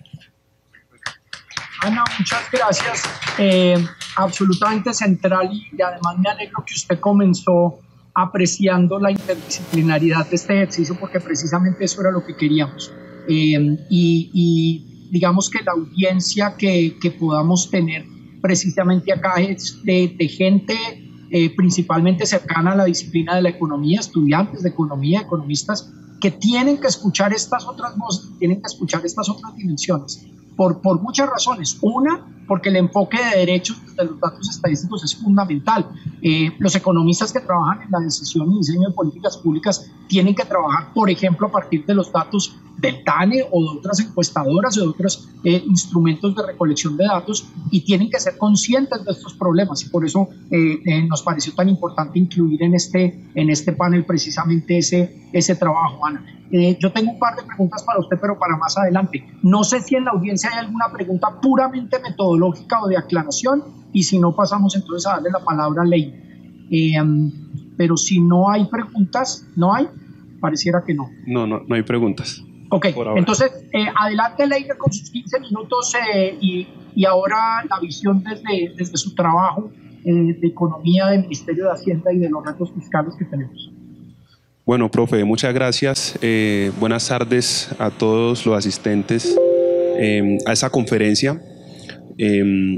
Ana, muchas gracias. Eh, absolutamente central y, y además me alegro que usted comenzó apreciando la interdisciplinaridad de este ejercicio porque precisamente eso era lo que queríamos. Eh, y, y digamos que la audiencia que, que podamos tener precisamente acá es de, de gente eh, principalmente cercana a la disciplina de la economía, estudiantes de economía, economistas, que tienen que escuchar estas otras voces, tienen que escuchar estas otras dimensiones, por, por muchas razones. Una, porque el enfoque de derechos de los datos estadísticos es fundamental. Eh, los economistas que trabajan en la decisión y diseño de políticas públicas tienen que trabajar, por ejemplo, a partir de los datos del T A N E o de otras encuestadoras o de otros eh, instrumentos de recolección de datos y tienen que ser conscientes de estos problemas y por eso eh, eh, nos pareció tan importante incluir en este, en este panel precisamente ese, ese trabajo, Ana. Eh, yo tengo un par de preguntas para usted, pero para más adelante. No sé si en la audiencia hay alguna pregunta puramente metodológica o de aclaración y si no pasamos entonces a darle la palabra a Ley. Eh, pero si no hay preguntas, ¿no hay? Pareciera que no. No, no, no hay preguntas. Ok, entonces eh, adelante Leire con sus quince minutos eh, y, y ahora la visión desde, desde su trabajo eh, de economía del Ministerio de Hacienda y de los retos fiscales que tenemos. Bueno, profe, muchas gracias. Eh, buenas tardes a todos los asistentes eh, a esta conferencia. Eh,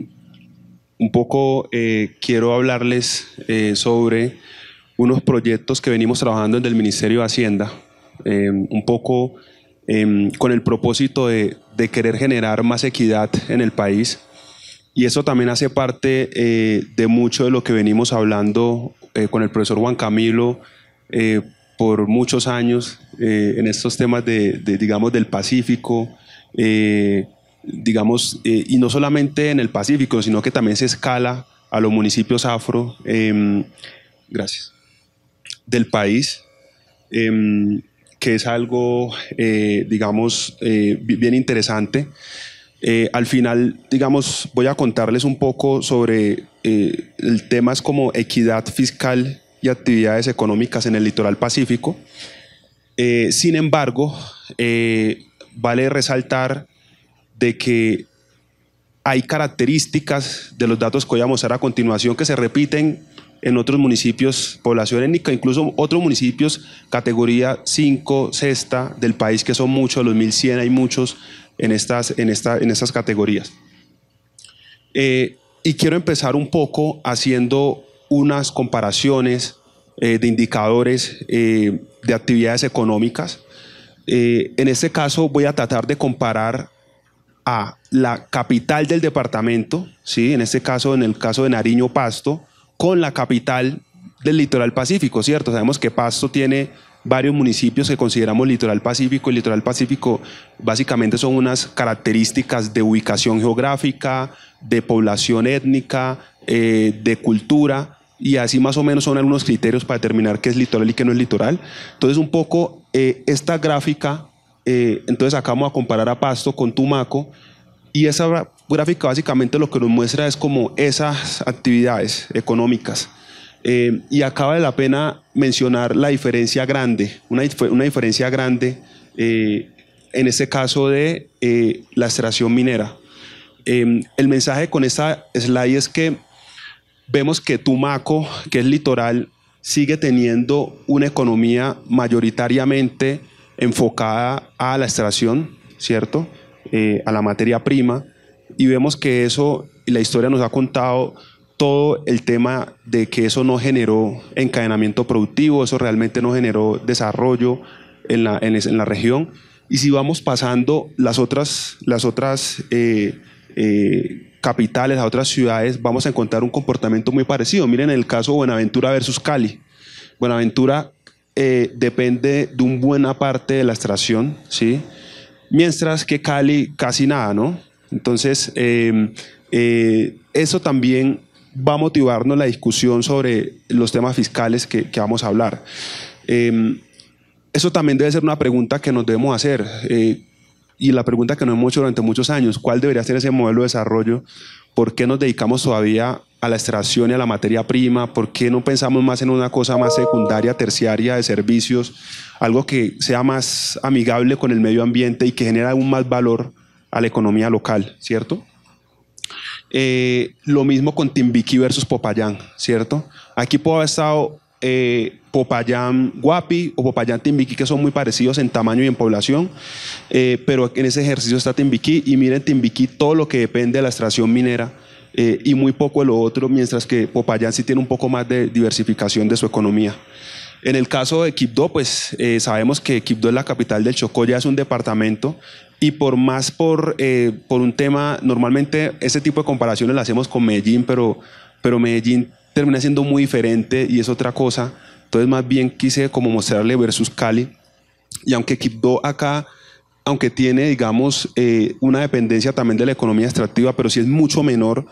un poco eh, quiero hablarles eh, sobre unos proyectos que venimos trabajando en el Ministerio de Hacienda, eh, un poco eh, con el propósito de, de querer generar más equidad en el país. Y eso también hace parte eh, de mucho de lo que venimos hablando eh, con el profesor Juan Camilo eh, por muchos años eh, en estos temas de, de, digamos, del Pacífico, eh, digamos, eh, y no solamente en el Pacífico, sino que también se escala a los municipios afro, eh, gracias, del país, eh, que es algo, eh, digamos, eh, bien interesante. Eh, al final, digamos, voy a contarles un poco sobre eh, el temas como equidad fiscal y actividades económicas en el litoral pacífico. Eh, sin embargo, eh, vale resaltar de que hay características de los datos que voy a mostrar a continuación que se repiten en otros municipios, población étnica, incluso otros municipios categoría cinco, sexta del país, que son muchos, los mil cien hay muchos en estas, en esta, en estas categorías. Eh, y quiero empezar un poco haciendo unas comparaciones eh, de indicadores eh, de actividades económicas. Eh, en este caso voy a tratar de comparar a la capital del departamento, ¿sí? En este caso, en el caso de Nariño, Pasto, con la capital del litoral pacífico, ¿cierto? Sabemos que Pasto tiene varios municipios que consideramos litoral pacífico. El litoral pacífico básicamente son unas características de ubicación geográfica, de población étnica, eh, de cultura, y así más o menos son algunos criterios para determinar qué es litoral y qué no es litoral. Entonces un poco eh, esta gráfica, eh, entonces acá vamos a comparar a Pasto con Tumaco, y esa gráfica básicamente lo que nos muestra es como esas actividades económicas. Eh, y acá vale la pena mencionar la diferencia grande, una, una diferencia grande eh, en este caso de eh, la extracción minera. Eh, el mensaje con esta slide es que vemos que Tumaco, que es litoral, sigue teniendo una economía mayoritariamente enfocada a la extracción, ¿cierto? Eh, a la materia prima, y vemos que eso, y la historia nos ha contado todo el tema de que eso no generó encadenamiento productivo, eso realmente no generó desarrollo en la, en, en la región. Y si vamos pasando las otras, las otras eh, eh, capitales, las otras ciudades, vamos a encontrar un comportamiento muy parecido. Miren el caso Buenaventura versus Cali. Buenaventura eh, depende de una buena parte de la extracción, ¿sí? Mientras que Cali casi nada, ¿no? Entonces, eh, eh, eso también va a motivarnos la discusión sobre los temas fiscales que, que vamos a hablar. Eh, eso también debe ser una pregunta que nos debemos hacer, eh, y la pregunta que nos hemos hecho durante muchos años: ¿cuál debería ser ese modelo de desarrollo? ¿Por qué nos dedicamos todavía a la extracción y a la materia prima? ¿Por qué no pensamos más en una cosa más secundaria, terciaria, de servicios, algo que sea más amigable con el medio ambiente y que genere aún más valor a la economía local, ¿cierto? Eh, lo mismo con Timbiquí versus Popayán, ¿cierto? Aquí puede haber estado eh, Popayán Guapi o Popayán Timbiquí, que son muy parecidos en tamaño y en población, eh, pero en ese ejercicio está Timbiquí, y miren Timbiquí todo lo que depende de la extracción minera, eh, y muy poco de lo otro, mientras que Popayán sí tiene un poco más de diversificación de su economía. En el caso de Quibdó, pues eh, sabemos que Quibdó es la capital del Chocó, ya es un departamento, y por más por, eh, por un tema, normalmente ese tipo de comparaciones las hacemos con Medellín, pero, pero Medellín termina siendo muy diferente y es otra cosa. Entonces más bien quise como mostrarle versus Cali, y aunque Quibdó acá, aunque tiene digamos eh, una dependencia también de la economía extractiva, pero sí es mucho menor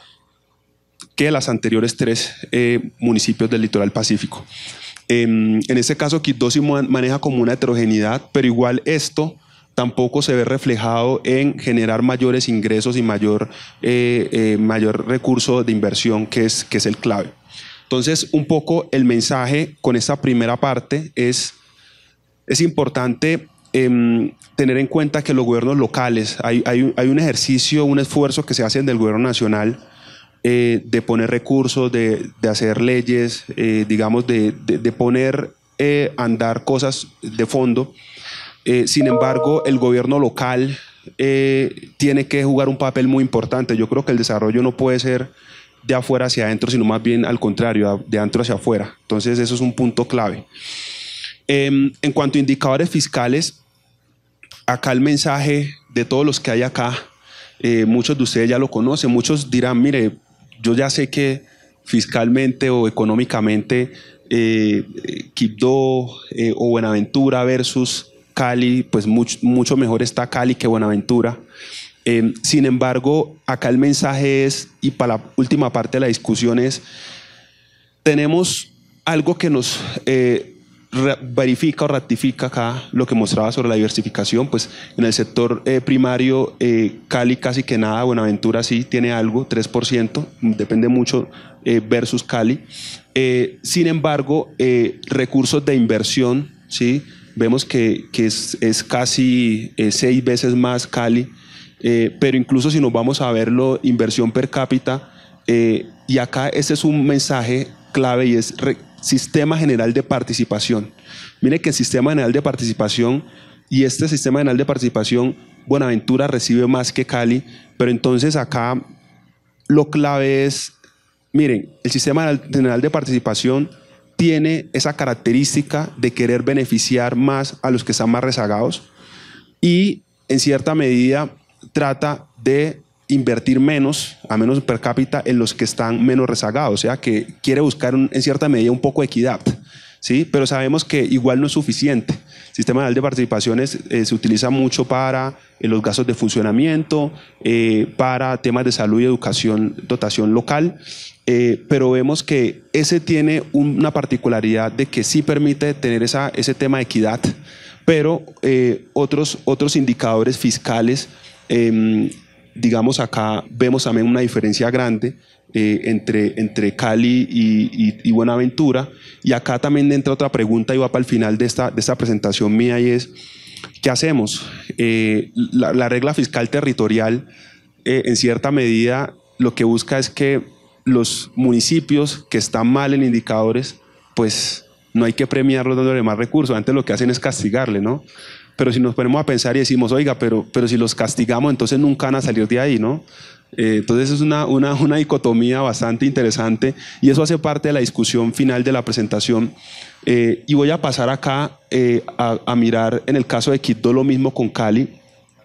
que las anteriores tres eh, municipios del litoral pacífico. Eh, en este caso Quibdó sí maneja como una heterogeneidad, pero igual esto tampoco se ve reflejado en generar mayores ingresos y mayor, eh, eh, mayor recurso de inversión, que es, que es el clave. Entonces, un poco el mensaje con esta primera parte es, es importante eh, tener en cuenta que los gobiernos locales, hay, hay, hay un ejercicio, un esfuerzo que se hace del gobierno nacional eh, de poner recursos, de, de hacer leyes, eh, digamos, de, de, de poner eh, andar cosas de fondo. Eh, sin embargo, el gobierno local eh, tiene que jugar un papel muy importante. Yo creo que el desarrollo no puede ser de afuera hacia adentro, sino más bien al contrario, de adentro hacia afuera. Entonces eso es un punto clave. Eh, en cuanto a indicadores fiscales, acá el mensaje de todos los que hay acá, eh, muchos de ustedes ya lo conocen, muchos dirán, mire, yo ya sé que fiscalmente o económicamente eh, Quibdó eh, o Buenaventura versus Cali, pues mucho, mucho mejor está Cali que Buenaventura. Eh, sin embargo, acá el mensaje es, y para la última parte de la discusión es, tenemos algo que nos eh, verifica o ratifica acá lo que mostraba sobre la diversificación. Pues en el sector eh, primario, eh, Cali casi que nada, Buenaventura sí tiene algo, tres por ciento, depende mucho eh, versus Cali. Eh, sin embargo, eh, recursos de inversión, ¿sí? Vemos que, que es, es casi eh, seis veces más Cali, eh, pero incluso si nos vamos a verlo, inversión per cápita, eh, y acá este es un mensaje clave y es re, sistema general de participación. Mire que el sistema general de participación, y este sistema general de participación, Buenaventura recibe más que Cali, pero entonces acá lo clave es, miren, el sistema general de participación tiene esa característica de querer beneficiar más a los que están más rezagados y en cierta medida trata de invertir menos, a menos per cápita, en los que están menos rezagados, o sea que quiere buscar un, en cierta medida un poco de equidad, ¿sí? Pero sabemos que igual no es suficiente. El sistema general de participaciones eh, se utiliza mucho para eh, los gastos de funcionamiento, eh, para temas de salud y educación, dotación local. Eh, pero vemos que ese tiene una particularidad de que sí permite tener esa, ese tema de equidad, pero eh, otros, otros indicadores fiscales, eh, digamos acá vemos también una diferencia grande eh, entre, entre Cali y, y, y Buenaventura, y acá también entra otra pregunta y va para el final de esta, de esta presentación mía, y es ¿qué hacemos? Eh, la, la regla fiscal territorial eh, en cierta medida lo que busca es que los municipios que están mal en indicadores, pues no hay que premiarlos dándole más recursos, antes lo que hacen es castigarle, ¿no? Pero si nos ponemos a pensar y decimos, oiga, pero, pero si los castigamos, entonces nunca van a salir de ahí, ¿no? Eh, entonces es una, una, una dicotomía bastante interesante y eso hace parte de la discusión final de la presentación. Eh, y voy a pasar acá eh, a, a mirar en el caso de Quibdó lo mismo con Cali.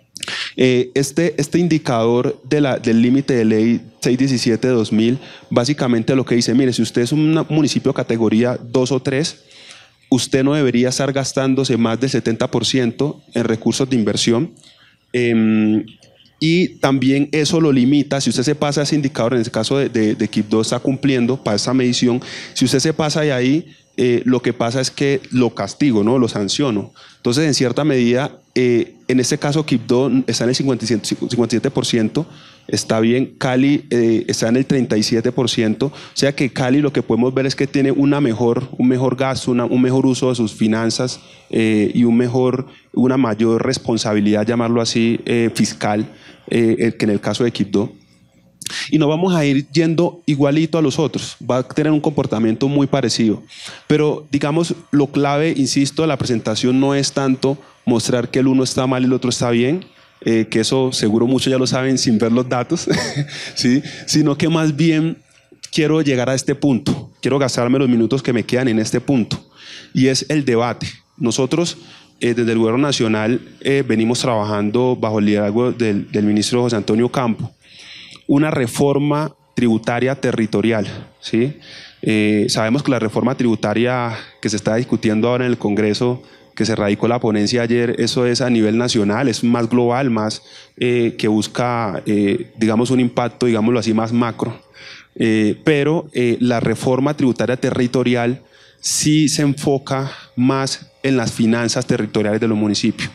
Eh, este, este indicador de la, del límite de ley seiscientos diecisiete de dos mil, básicamente lo que dice, mire, si usted es un municipio categoría dos o tres, usted no debería estar gastándose más del setenta por ciento en recursos de inversión. Eh, y también eso lo limita. Si usted se pasa ese indicador, en el caso de, de, de Quibdó está cumpliendo para esa medición, si usted se pasa de ahí, eh, lo que pasa es que lo castigo, ¿no? Lo sanciono. Entonces, en cierta medida, eh, en este caso Quibdó está en el cincuenta y siete por ciento, está bien. Cali eh, está en el treinta y siete por ciento, o sea que Cali lo que podemos ver es que tiene una mejor, un mejor gasto, una, un mejor uso de sus finanzas eh, y un mejor, una mayor responsabilidad, llamarlo así, eh, fiscal, eh, que en el caso de Quibdó. Y no vamos a ir yendo igualito a los otros, va a tener un comportamiento muy parecido. Pero digamos, lo clave, insisto, de la presentación no es tanto mostrar que el uno está mal y el otro está bien, eh, que eso seguro muchos ya lo saben sin ver los datos, ¿sí? Sino que más bien quiero llegar a este punto, quiero gastarme los minutos que me quedan en este punto, y es el debate. Nosotros, eh, desde el Gobierno Nacional, eh, venimos trabajando bajo el liderazgo del, del ministro José Antonio Campo, una reforma tributaria territorial, ¿sí? Eh, sabemos que la reforma tributaria que se está discutiendo ahora en el Congreso, que se radicó la ponencia ayer, eso es a nivel nacional, es más global, más eh, que busca, eh, digamos, un impacto, digámoslo así, más macro. Eh, pero eh, la reforma tributaria territorial sí se enfoca más en las finanzas territoriales de los municipios.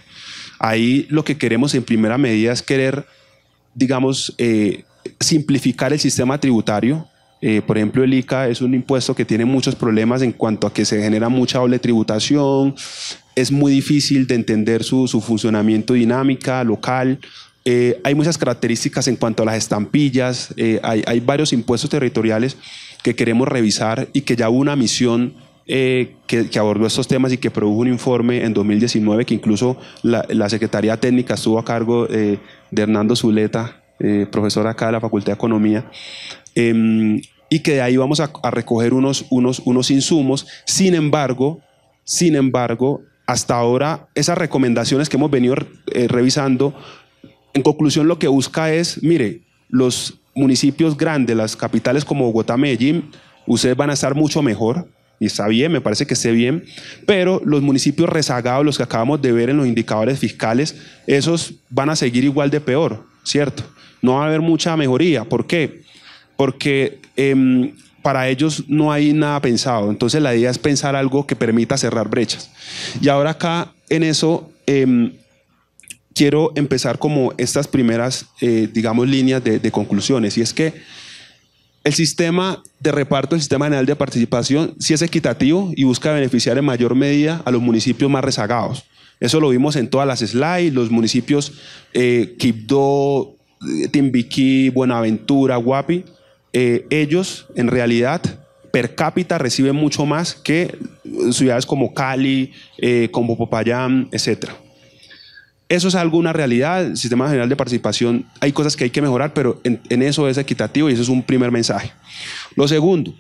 Ahí lo que queremos en primera medida es querer, digamos, eh, simplificar el sistema tributario. Eh, por ejemplo, el I C A es un impuesto que tiene muchos problemas en cuanto a que se genera mucha doble tributación, es muy difícil de entender su, su funcionamiento dinámica, local. Eh, hay muchas características en cuanto a las estampillas, eh, hay, hay varios impuestos territoriales que queremos revisar y que ya hubo una misión eh, que, que abordó estos temas y que produjo un informe en dos mil diecinueve que incluso la, la Secretaría Técnica estuvo a cargo eh, de Hernando Zuleta, eh, profesor acá de la Facultad de Economía, eh, y que de ahí vamos a, a recoger unos, unos, unos insumos. Sin embargo, sin embargo, hasta ahora esas recomendaciones que hemos venido eh, revisando, en conclusión lo que busca es, mire, los municipios grandes, las capitales como Bogotá, Medellín, ustedes van a estar mucho mejor, y está bien, me parece que esté bien, pero los municipios rezagados, los que acabamos de ver en los indicadores fiscales, esos van a seguir igual de peor, ¿cierto? No va a haber mucha mejoría. ¿Por qué? Porque eh, para ellos no hay nada pensado. Entonces la idea es pensar algo que permita cerrar brechas. Y ahora acá en eso eh, quiero empezar como estas primeras, eh, digamos, líneas de, de conclusiones. Y es que el sistema de reparto, el sistema general de participación, sí es equitativo y busca beneficiar en mayor medida a los municipios más rezagados. Eso lo vimos en todas las slides, los municipios eh, Quibdó, Timbiquí, Buenaventura, Guapi, eh, ellos en realidad per cápita reciben mucho más que ciudades como Cali, eh, como Popayán, etcétera. Eso es algo, una realidad. El sistema general de participación, hay cosas que hay que mejorar, pero en, en eso es equitativo y eso es un primer mensaje. Lo segundo,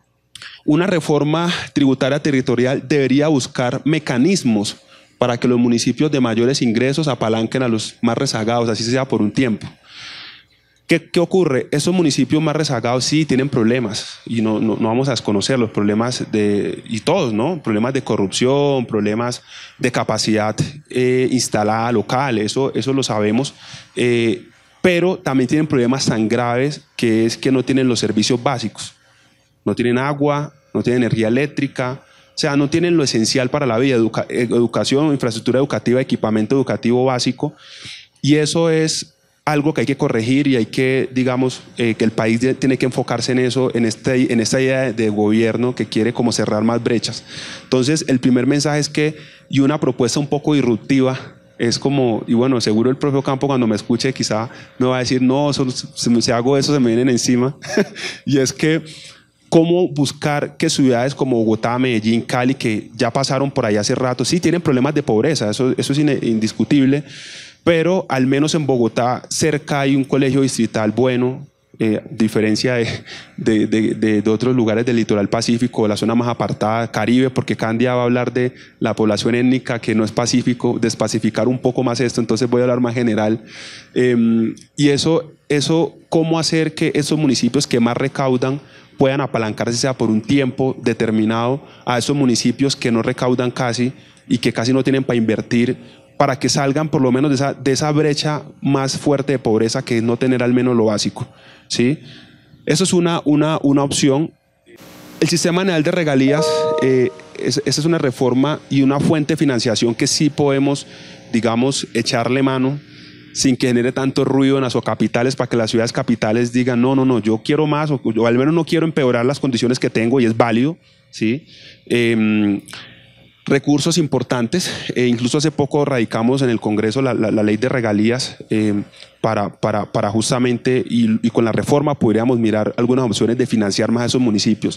una reforma tributaria territorial debería buscar mecanismos para que los municipios de mayores ingresos apalanquen a los más rezagados, así sea por un tiempo. ¿Qué, qué ocurre? Esos municipios más rezagados sí tienen problemas y no, no, no vamos a desconocer los problemas de, y todos, ¿no? Problemas de corrupción, problemas de capacidad eh, instalada local, eso, eso lo sabemos, eh, pero también tienen problemas tan graves que es que no tienen los servicios básicos, no tienen agua, no tienen energía eléctrica, o sea, no tienen lo esencial para la vida, educa, educación, infraestructura educativa, equipamiento educativo básico, y eso es algo que hay que corregir y hay que, digamos, eh, que el país tiene que enfocarse en eso, en, este, en esta idea de, de gobierno que quiere como cerrar más brechas. Entonces, el primer mensaje es que, y una propuesta un poco disruptiva, es como, y bueno, seguro el propio Campo cuando me escuche quizá me va a decir, no, eso, si, si hago eso se me vienen encima, y es que cómo buscar que ciudades como Bogotá, Medellín, Cali, que ya pasaron por ahí hace rato, sí tienen problemas de pobreza, eso, eso es indiscutible, pero al menos en Bogotá cerca hay un colegio distrital bueno, eh, diferencia de, de, de, de, de otros lugares del litoral pacífico, la zona más apartada, Caribe, porque cada día va a hablar de la población étnica que no es pacífico, despacificar un poco más esto, entonces voy a hablar más general. Eh, y eso, eso, cómo hacer que esos municipios que más recaudan puedan apalancarse sea por un tiempo determinado a esos municipios que no recaudan casi y que casi no tienen para invertir, para que salgan por lo menos de esa, de esa brecha más fuerte de pobreza, que es no tener al menos lo básico, ¿sí? Eso es una, una, una opción. El sistema general de regalías, eh, es, esa es una reforma y una fuente de financiación que sí podemos, digamos, echarle mano sin que genere tanto ruido en las capitales, para que las ciudades capitales digan, no, no, no, yo quiero más, o, o al menos no quiero empeorar las condiciones que tengo, y es válido, ¿sí? Eh, recursos importantes, eh, incluso hace poco radicamos en el Congreso la, la, la ley de regalías, eh, para, para, para justamente, y, y con la reforma podríamos mirar algunas opciones de financiar más a esos municipios.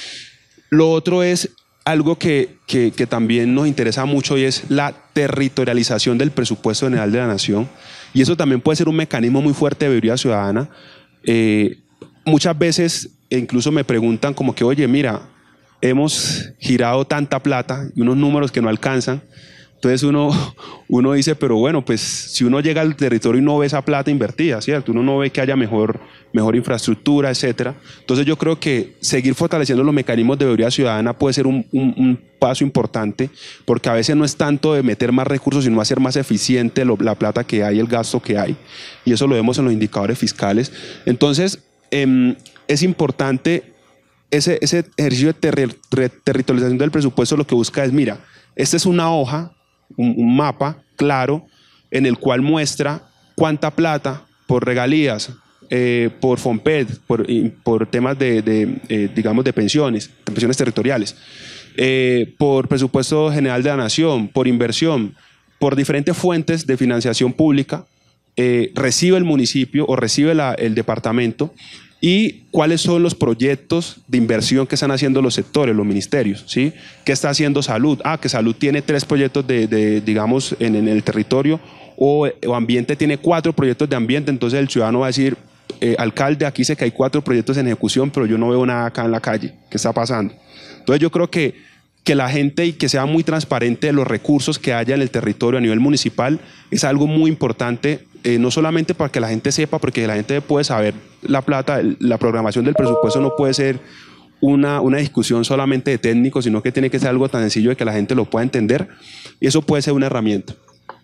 Lo otro es algo que, que, que también nos interesa mucho, y es la territorialización del presupuesto general de la Nación, y eso también puede ser un mecanismo muy fuerte de veeduría ciudadana. Eh, muchas veces incluso me preguntan como que, oye, mira, hemos girado tanta plata y unos números que no alcanzan. Entonces uno, uno dice, pero bueno, pues si uno llega al territorio y no ve esa plata invertida, ¿cierto? Uno no ve que haya mejor, mejor infraestructura, etcétera. Entonces yo creo que seguir fortaleciendo los mecanismos de veeduría ciudadana puede ser un, un, un paso importante, porque a veces no es tanto de meter más recursos, sino hacer más eficiente lo, la plata que hay, el gasto que hay. Y eso lo vemos en los indicadores fiscales. Entonces eh, es importante ese, ese ejercicio de ter ter territorialización del presupuesto. Lo que busca es, mira, esta es una hoja, un, un mapa claro en el cual muestra cuánta plata por regalías, eh, por FOMPED, por, por temas de, de eh, digamos, de pensiones, de pensiones territoriales, eh, por presupuesto general de la Nación, por inversión, por diferentes fuentes de financiación pública, eh, recibe el municipio o recibe la, el departamento, y cuáles son los proyectos de inversión que están haciendo los sectores, los ministerios, ¿sí? ¿Qué está haciendo salud? Ah, que salud tiene tres proyectos de, de digamos, en, en el territorio, o, o ambiente tiene cuatro proyectos de ambiente. Entonces el ciudadano va a decir, eh, alcalde, aquí sé que hay cuatro proyectos en ejecución, pero yo no veo nada acá en la calle. ¿Qué está pasando? Entonces yo creo que, que la gente, y que sea muy transparente de los recursos que haya en el territorio a nivel municipal, es algo muy importante. Eh, no solamente para que la gente sepa, porque la gente puede saber la plata, la programación del presupuesto no puede ser una, una discusión solamente de técnicos, sino que tiene que ser algo tan sencillo de que la gente lo pueda entender, y eso puede ser una herramienta.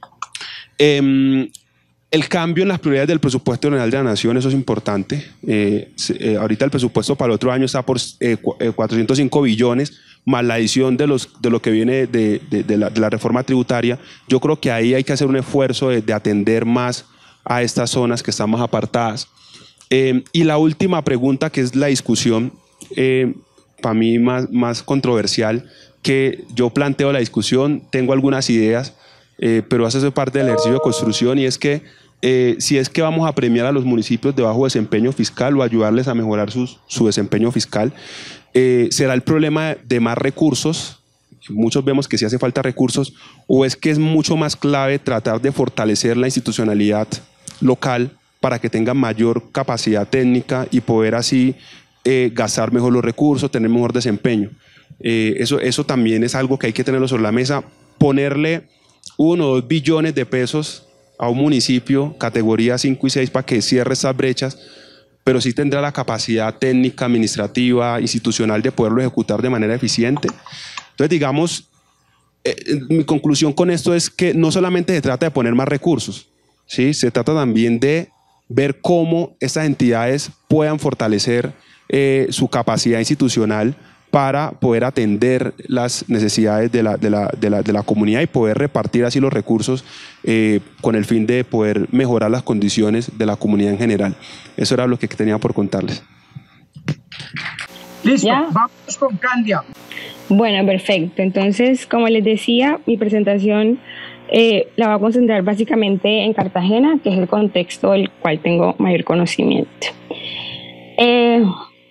Eh, el cambio en las prioridades del presupuesto general de la Nación, eso es importante. Eh, eh, ahorita el presupuesto para el otro año está por eh, cuatrocientos cinco billones, más la adición de, los, de lo que viene de, de, de, la, de la reforma tributaria. Yo creo que ahí hay que hacer un esfuerzo de, de atender más a estas zonas que están más apartadas. Eh, y la última pregunta, que es la discusión, eh, para mí más, más controversial, que yo planteo la discusión, tengo algunas ideas, eh, pero hace parte del ejercicio de construcción, y es que eh, si es que vamos a premiar a los municipios de bajo desempeño fiscal o ayudarles a mejorar sus, su desempeño fiscal, Eh, ¿será el problema de más recursos? Muchos vemos que sí hace falta recursos, o es que es mucho más clave tratar de fortalecer la institucionalidad local para que tenga mayor capacidad técnica y poder así eh, gastar mejor los recursos, tener mejor desempeño. Eh, eso, eso también es algo que hay que tenerlo sobre la mesa. Ponerle uno o dos billones de pesos a un municipio, categoría cinco y seis, para que cierre estas brechas, pero sí tendrá la capacidad técnica, administrativa, institucional de poderlo ejecutar de manera eficiente. Entonces, digamos, eh, mi conclusión con esto es que no solamente se trata de poner más recursos, ¿sí? Se trata también de ver cómo estas entidades puedan fortalecer eh, su capacidad institucional para poder atender las necesidades de la, de la, de la, de la comunidad, y poder repartir así los recursos eh, con el fin de poder mejorar las condiciones de la comunidad en general. Eso era lo que tenía por contarles. Listo, ¿Ya? Vamos con Candia. Bueno, perfecto. Entonces, como les decía, mi presentación eh, la voy a concentrar básicamente en Cartagena, que es el contexto del cual tengo mayor conocimiento. Eh,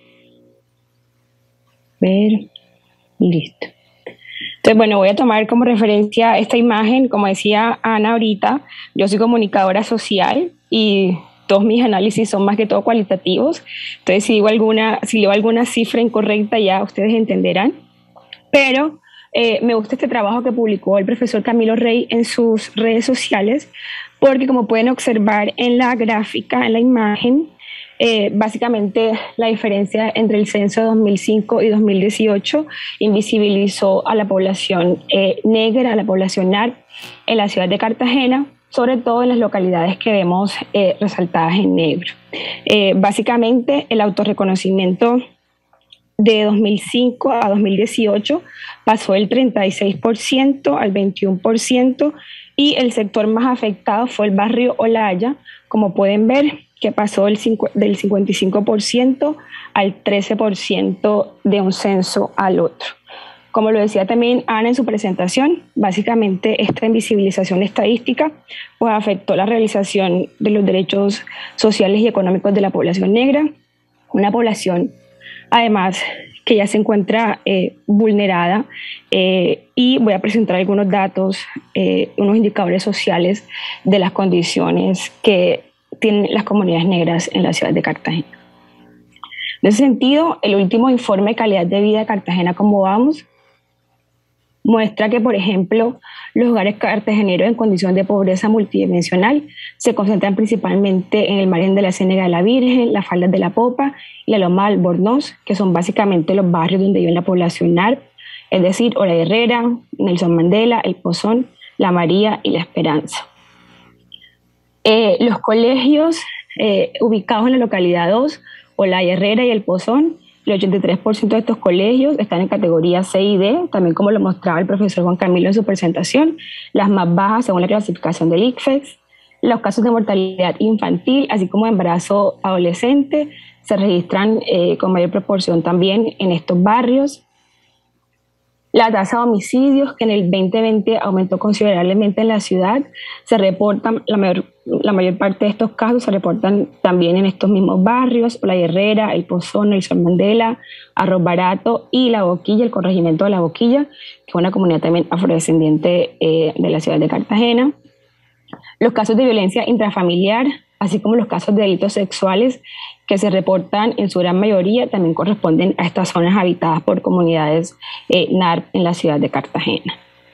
ver, listo. Entonces, bueno, voy a tomar como referencia esta imagen. Como decía Ana ahorita, yo soy comunicadora social y todos mis análisis son más que todo cualitativos. Entonces, si digo alguna, si leo alguna cifra incorrecta, ya ustedes entenderán. Pero eh, me gusta este trabajo que publicó el profesor Camilo Rey en sus redes sociales, porque como pueden observar en la gráfica, en la imagen, Eh, básicamente, la diferencia entre el censo de dos mil cinco y dos mil dieciocho invisibilizó a la población eh, negra, a la población N A R en la ciudad de Cartagena, sobre todo en las localidades que vemos eh, resaltadas en negro. Eh, básicamente, el autorreconocimiento de dos mil cinco a dos mil dieciocho pasó del treinta y seis por ciento al veintiuno por ciento y el sector más afectado fue el barrio Olaya, como pueden ver, que pasó del, del cincuenta y cinco por ciento al trece por ciento de un censo al otro. Como lo decía también Ana en su presentación, básicamente esta invisibilización estadística pues, afectó la realización de los derechos sociales y económicos de la población negra, una población además que ya se encuentra eh, vulnerada eh, y voy a presentar algunos datos, eh, unos indicadores sociales de las condiciones que tienen las comunidades negras en la ciudad de Cartagena. En ese sentido, el último informe de calidad de vida de Cartagena, ¿cómo vamos?, muestra que, por ejemplo, los hogares cartageneros en condición de pobreza multidimensional se concentran principalmente en el margen de la Ciénaga de la Virgen, las faldas de la Popa y la Loma de Albornoz, que son básicamente los barrios donde vive la población N A R, es decir, Ora Herrera, Nelson Mandela, El Pozón, La María y La Esperanza. Eh, los colegios eh, ubicados en la localidad dos, Olaya Herrera y El Pozón, el ochenta y tres por ciento de estos colegios están en categoría C y D, también como lo mostraba el profesor Juan Camilo en su presentación, las más bajas según la clasificación del I C F E X. Los casos de mortalidad infantil, así como de embarazo adolescente, se registran eh, con mayor proporción también en estos barrios. La tasa de homicidios, que en el veinte veinte aumentó considerablemente en la ciudad, se reportan, la mayor, la mayor parte de estos casos se reportan también en estos mismos barrios, La Herrera, El Pozón, Nelson Mandela, Arroz Barato y La Boquilla, el corregimiento de La Boquilla, que es una comunidad también afrodescendiente eh, de la ciudad de Cartagena. Los casos de violencia intrafamiliar, así como los casos de delitos sexuales que se reportan en su gran mayoría, también corresponden a estas zonas habitadas por comunidades eh, N A R en la ciudad de Cartagena.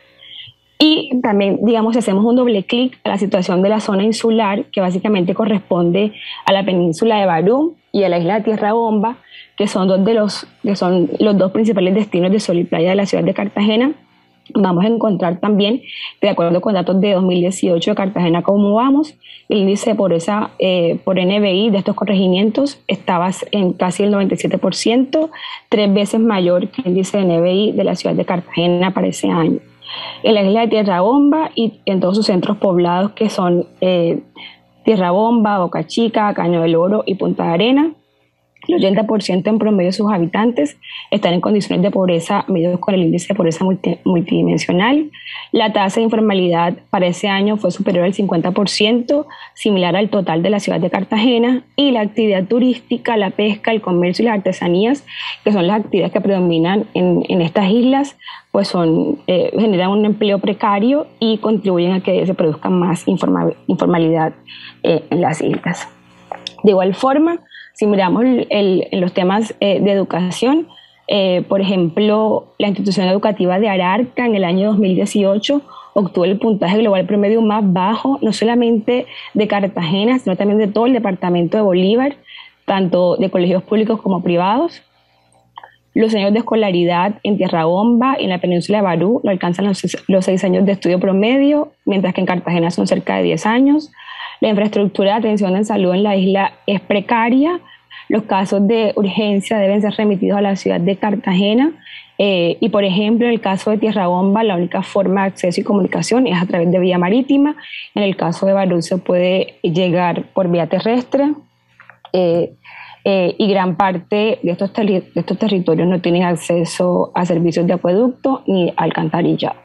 Y también, digamos, si hacemos un doble clic a la situación de la zona insular, que básicamente corresponde a la península de Barú y a la isla de Tierra Bomba, que son dos, de los, que son los dos principales destinos de sol y playa de la ciudad de Cartagena, vamos a encontrar también, de acuerdo con datos de dos mil dieciocho de Cartagena, cómo vamos, el índice de pobreza eh, por N B I de estos corregimientos estaba en casi el noventa y siete por ciento, tres veces mayor que el índice de N B I de la ciudad de Cartagena para ese año. En la isla de Tierra Bomba y en todos sus centros poblados, que son eh, Tierra Bomba, Boca Chica, Caño del Oro y Punta de Arena, el ochenta por ciento en promedio de sus habitantes están en condiciones de pobreza medidos con el índice de pobreza multi, multidimensional. La tasa de informalidad para ese año fue superior al cincuenta por ciento, similar al total de la ciudad de Cartagena, y la actividad turística, la pesca, el comercio y las artesanías, que son las actividades que predominan en, en estas islas, pues son, eh, generan un empleo precario y contribuyen a que se produzca más informa, informalidad eh, en las islas. De igual forma, si miramos el, el, los temas eh, de educación, eh, por ejemplo, la institución educativa de Ararca en el año dos mil dieciocho obtuvo el puntaje global promedio más bajo, no solamente de Cartagena, sino también de todo el departamento de Bolívar, tanto de colegios públicos como privados. Los años de escolaridad en Tierra Bomba y en la península de Barú lo alcanzan los, los seis años de estudio promedio, mientras que en Cartagena son cerca de diez años. La infraestructura de atención en salud en la isla es precaria. Los casos de urgencia deben ser remitidos a la ciudad de Cartagena. Eh, y, por ejemplo, en el caso de Tierra Bomba, la única forma de acceso y comunicación es a través de vía marítima. En el caso de Barú se puede llegar por vía terrestre. Eh, eh, y gran parte de estos, de estos territorios no tienen acceso a servicios de acueducto ni alcantarillado.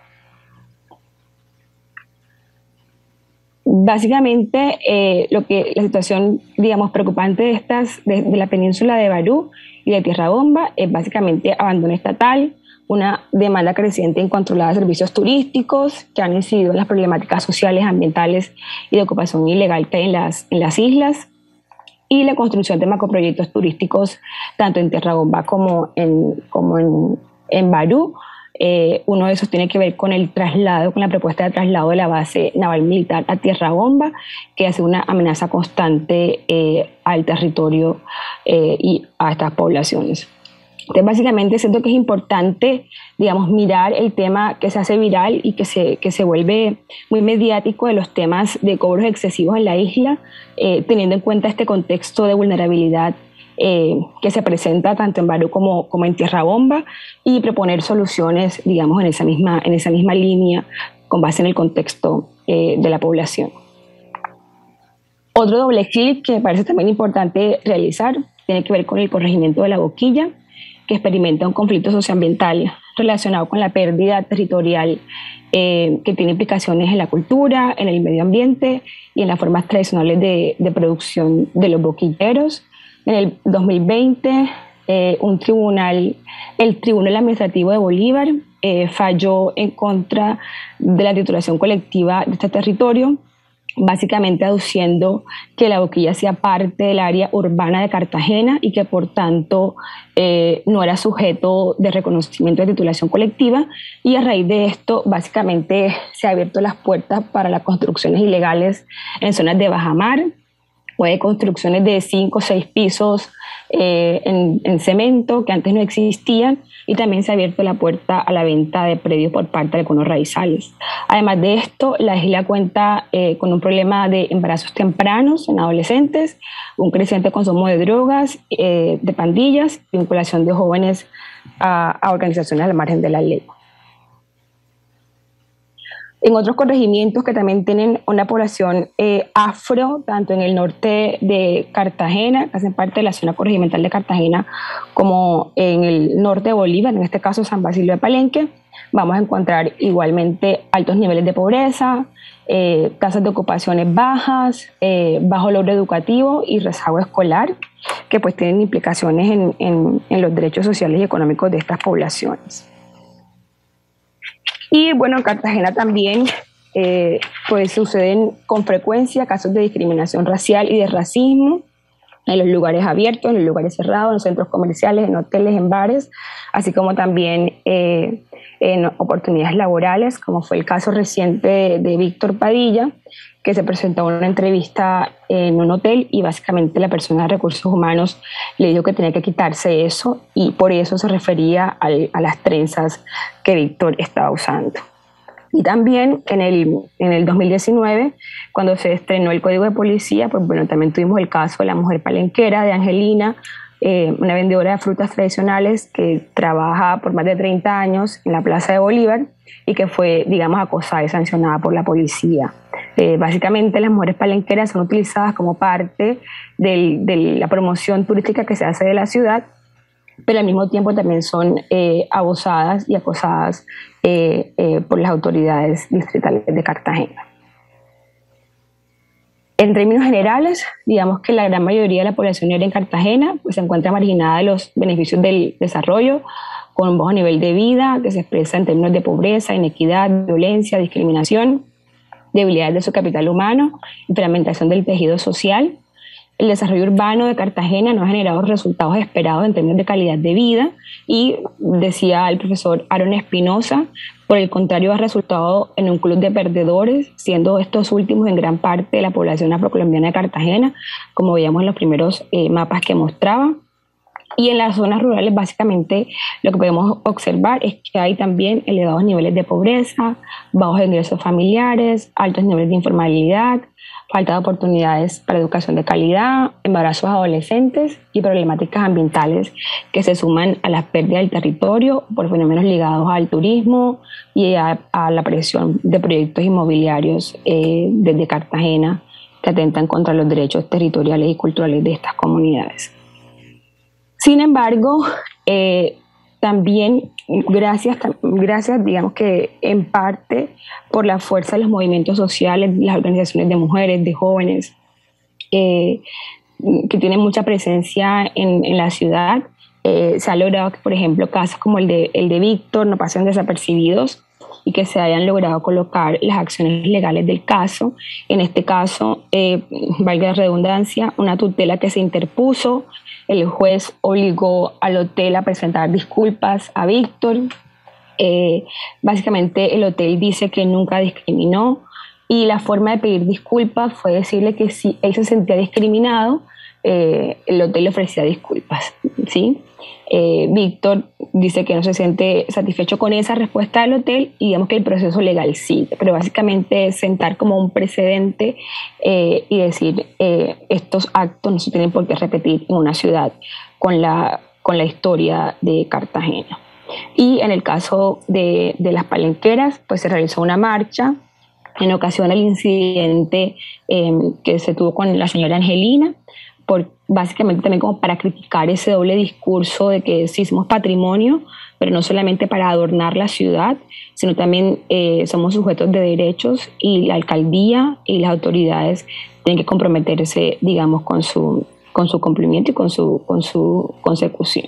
Básicamente, eh, lo que la situación, digamos, preocupante de, estas, de, de la península de Barú y de Tierra Bomba es básicamente abandono estatal, una demanda creciente e incontrolada de servicios turísticos que han incidido en las problemáticas sociales, ambientales y de ocupación ilegal que hay en las, en las islas, y la construcción de macroproyectos turísticos tanto en Tierra Bomba como en, como en, en Barú, Eh, uno de esos tiene que ver con el traslado, con la propuesta de traslado de la base naval militar a Tierra Bomba, que hace una amenaza constante eh, al territorio eh, y a estas poblaciones. Entonces, básicamente siento que es importante, digamos, mirar el tema que se hace viral y que se, que se vuelve muy mediático de los temas de cobros excesivos en la isla, eh, teniendo en cuenta este contexto de vulnerabilidad eh, que se presenta tanto en Barú como, como en Tierra Bomba, y proponer soluciones, digamos, en esa misma, en esa misma línea con base en el contexto eh, de la población. Otro doble clic que me parece también importante realizar tiene que ver con el corregimiento de La Boquilla, que experimenta un conflicto socioambiental relacionado con la pérdida territorial eh, que tiene implicaciones en la cultura, en el medio ambiente y en las formas tradicionales de, de producción de los boquilleros. En el dos mil veinte, eh, un tribunal, el Tribunal Administrativo de Bolívar eh, falló en contra de la titulación colectiva de este territorio, básicamente aduciendo que La Boquilla hacía parte del área urbana de Cartagena y que por tanto eh, no era sujeto de reconocimiento de titulación colectiva, y a raíz de esto básicamente se han abierto las puertas para las construcciones ilegales en zonas de bajamar o de construcciones de cinco o seis pisos eh, en, en cemento que antes no existían, y también se ha abierto la puerta a la venta de predios por parte de algunos raizales. Además de esto, la isla cuenta eh, con un problema de embarazos tempranos en adolescentes, un creciente consumo de drogas, eh, de pandillas, vinculación de jóvenes a, a organizaciones al margen de la ley. En otros corregimientos que también tienen una población eh, afro, tanto en el norte de Cartagena, que hacen parte de la zona corregimental de Cartagena, como en el norte de Bolívar, en este caso San Basilio de Palenque, vamos a encontrar igualmente altos niveles de pobreza, eh, tasas de ocupaciones bajas, eh, bajo logro educativo y rezago escolar, que pues tienen implicaciones en, en, en los derechos sociales y económicos de estas poblaciones. Y bueno, en Cartagena también eh, pues suceden con frecuencia casos de discriminación racial y de racismo en los lugares abiertos, en los lugares cerrados, en los centros comerciales, en hoteles, en bares, así como también eh, en oportunidades laborales, como fue el caso reciente de, de Víctor Padilla, que se presentó en una entrevista en un hotel y básicamente la persona de recursos humanos le dijo que tenía que quitarse eso, y por eso se refería al, a las trenzas que Víctor estaba usando. Y también en el, en el dos mil diecinueve, cuando se estrenó el Código de Policía, pues bueno, también tuvimos el caso de la mujer palenquera, de Angelina, eh, una vendedora de frutas tradicionales que trabaja por más de treinta años en la Plaza de Bolívar y que fue, digamos, acosada y sancionada por la policía. Eh, básicamente las mujeres palenqueras son utilizadas como parte del, de la promoción turística que se hace de la ciudad, pero al mismo tiempo también son eh, abusadas y acosadas eh, eh, por las autoridades distritales de Cartagena. En términos generales, digamos que la gran mayoría de la población negra en Cartagena pues, se encuentra marginada de los beneficios del desarrollo, con un bajo nivel de vida que se expresa en términos de pobreza, inequidad, violencia, discriminación, debilidad de su capital humano y fragmentación del tejido social. El desarrollo urbano de Cartagena no ha generado resultados esperados en términos de calidad de vida y, decía el profesor Aaron Espinosa, por el contrario ha resultado en un club de perdedores, siendo estos últimos en gran parte de la población afrocolombiana de Cartagena, como veíamos en los primeros eh, mapas que mostraba. Y en las zonas rurales básicamente lo que podemos observar es que hay también elevados niveles de pobreza, bajos ingresos familiares, altos niveles de informalidad, falta de oportunidades para educación de calidad, embarazos adolescentes y problemáticas ambientales que se suman a las pérdidas del territorio por fenómenos ligados al turismo y a, a la presión de proyectos inmobiliarios eh, desde Cartagena que atentan contra los derechos territoriales y culturales de estas comunidades. Sin embargo, eh, también gracias, gracias, digamos que en parte por la fuerza de los movimientos sociales, las organizaciones de mujeres, de jóvenes, eh, que tienen mucha presencia en, en la ciudad, eh, se ha logrado que, por ejemplo, casos como el de, el de Víctor no pasen desapercibidos y que se hayan logrado colocar las acciones legales del caso. En este caso, eh, valga la redundancia, una tutela que se interpuso. El juez obligó al hotel a presentar disculpas a Víctor. Eh, básicamente el hotel dice que nunca discriminó y la forma de pedir disculpas fue decirle que si él se sentía discriminado, eh, el hotel le ofrecía disculpas, ¿sí? Eh, Víctor dice que no se siente satisfecho con esa respuesta del hotel y digamos que el proceso legal sigue, pero básicamente es sentar como un precedente eh, y decir eh, estos actos no se tienen por qué repetir en una ciudad con la, con la historia de Cartagena. Y en el caso de, de las palenqueras, pues se realizó una marcha en ocasión del incidente eh, que se tuvo con la señora Angelina, por, básicamente también como para criticar ese doble discurso de que sí somos patrimonio, pero no solamente para adornar la ciudad, sino también eh, somos sujetos de derechos y la alcaldía y las autoridades tienen que comprometerse, digamos, con su, con su cumplimiento y con su, con su consecución.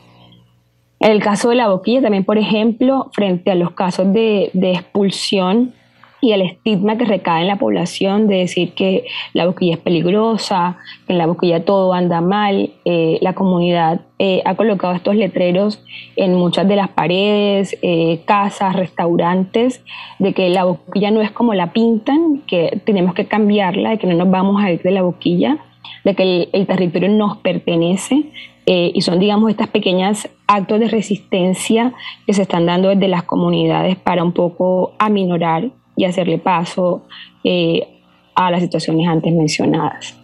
En el caso de La Boquilla también, por ejemplo, frente a los casos de, de expulsión y el estigma que recae en la población de decir que La Boquilla es peligrosa, que en La Boquilla todo anda mal, eh, la comunidad eh, ha colocado estos letreros en muchas de las paredes, eh, casas, restaurantes, de que La Boquilla no es como la pintan, que tenemos que cambiarla, de que no nos vamos a ir de La Boquilla, de que el, el territorio nos pertenece. Eh, y son, digamos, estas pequeñas actos de resistencia que se están dando desde las comunidades para un poco aminorar y hacerle paso eh, a las situaciones antes mencionadas.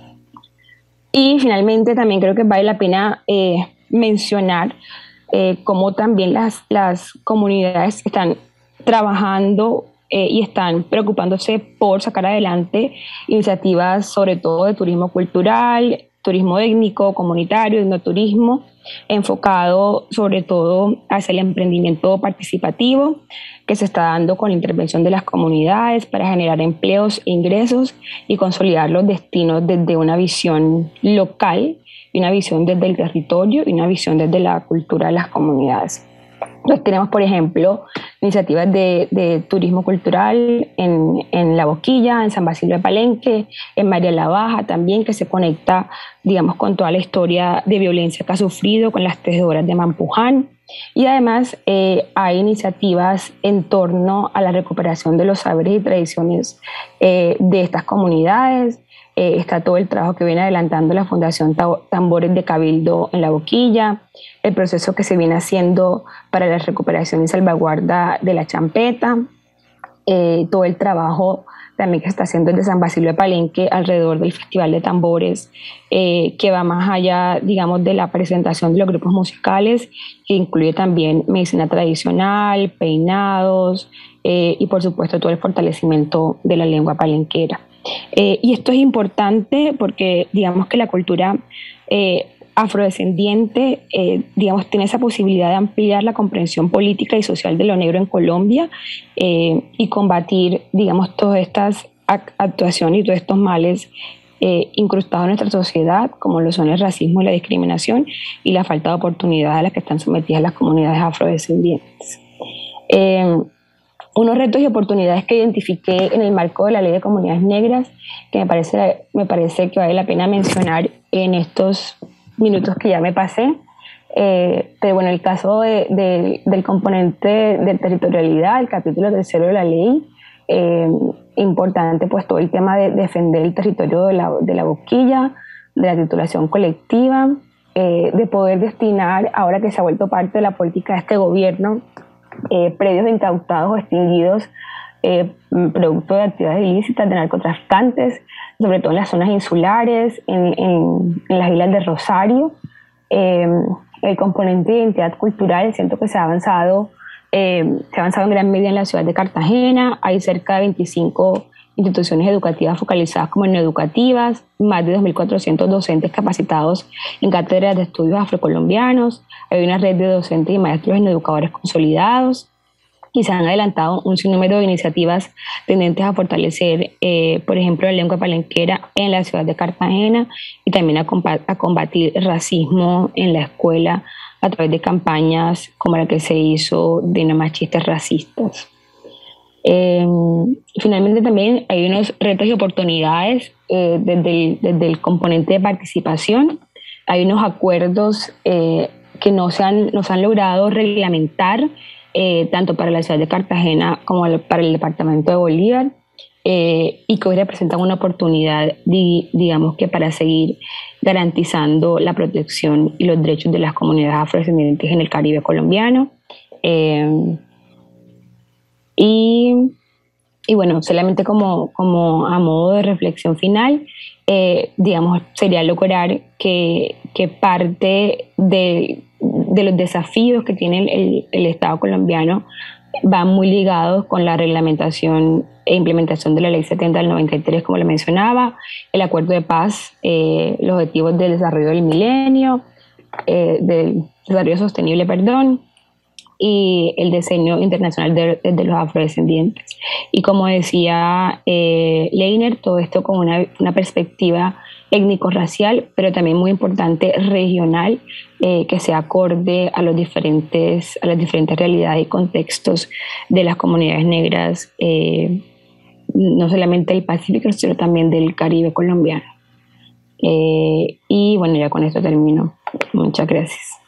Y finalmente también creo que vale la pena eh, mencionar eh, cómo también las, las comunidades están trabajando eh, y están preocupándose por sacar adelante iniciativas sobre todo de turismo cultural, turismo étnico, comunitario, etnoturismo, enfocado sobre todo hacia el emprendimiento participativo que se está dando con la intervención de las comunidades para generar empleos e ingresos y consolidar los destinos desde una visión local y una visión desde el territorio y una visión desde la cultura de las comunidades. Entonces tenemos, por ejemplo, iniciativas de, de turismo cultural en, en La Boquilla, en San Basilio de Palenque, en María la Baja también, que se conecta, digamos, con toda la historia de violencia que ha sufrido con las tejedoras de Mampuján. Y además eh, hay iniciativas en torno a la recuperación de los saberes y tradiciones eh, de estas comunidades. Eh, está todo el trabajo que viene adelantando la Fundación Tambores de Cabildo en La Boquilla, el proceso que se viene haciendo para la recuperación y salvaguarda de la champeta, eh, todo el trabajo también que se está haciendo desde San Basilio de Palenque alrededor del Festival de Tambores, eh, que va más allá, digamos, de la presentación de los grupos musicales, que incluye también medicina tradicional, peinados eh, y por supuesto todo el fortalecimiento de la lengua palenquera. Eh, y esto es importante porque digamos que la cultura eh, afrodescendiente eh, digamos, tiene esa posibilidad de ampliar la comprensión política y social de lo negro en Colombia eh, y combatir, digamos, todas estas actuaciones y todos estos males eh, incrustados en nuestra sociedad, como lo son el racismo y la discriminación y la falta de oportunidades a las que están sometidas las comunidades afrodescendientes. Eh, unos retos y oportunidades que identifiqué en el marco de la Ley de Comunidades Negras, que me parece, me parece que vale la pena mencionar en estos minutos que ya me pasé. Eh, pero bueno, el caso de, de, del componente de territorialidad, el capítulo tercero de la ley, eh, importante pues todo el tema de defender el territorio de la, de la Boquilla, de la titulación colectiva, eh, de poder destinar, ahora que se ha vuelto parte de la política de este gobierno, eh, predios incautados o extinguidos eh, producto de actividades ilícitas de narcotraficantes, sobre todo en las zonas insulares, en, en, en las islas de Rosario. Eh, el componente de identidad cultural, siento que se ha avanzado, eh, se ha avanzado en gran medida en la ciudad de Cartagena. Hay cerca de veinticinco instituciones educativas focalizadas como neoeducativas, más de dos mil cuatrocientos docentes capacitados en cátedras de estudios afrocolombianos, hay una red de docentes y maestros en educadores consolidados, y se han adelantado un sinnúmero de iniciativas tendentes a fortalecer, eh, por ejemplo, la lengua palenquera en la ciudad de Cartagena y también a, combat a combatir el racismo en la escuela a través de campañas como la que se hizo de no más chistes racistas. Eh, finalmente también hay unos retos y oportunidades eh, desde, el, desde el componente de participación. Hay unos acuerdos eh, que no se han, no se han logrado reglamentar eh, tanto para la ciudad de Cartagena como para el departamento de Bolívar, eh, y que hoy representan una oportunidad, di, digamos que para seguir garantizando la protección y los derechos de las comunidades afrodescendientes en el Caribe colombiano. Eh, y, y bueno, solamente como, como a modo de reflexión final, eh, digamos, sería lograr que, que parte de, de los desafíos que tiene el, el Estado colombiano van muy ligados con la reglamentación e implementación de la Ley setenta del noventa y tres, como le mencionaba, el Acuerdo de Paz, eh, los Objetivos del Desarrollo del Milenio, eh, del Desarrollo Sostenible, perdón, y el Diseño Internacional de, de los Afrodescendientes. Y como decía eh, Leiner, todo esto con una, una perspectiva étnico-racial, pero también muy importante regional, eh, que sea acorde a, los diferentes, a las diferentes realidades y contextos de las comunidades negras, eh, no solamente del Pacífico, sino también del Caribe colombiano. Eh, y bueno, ya con esto termino. Muchas gracias.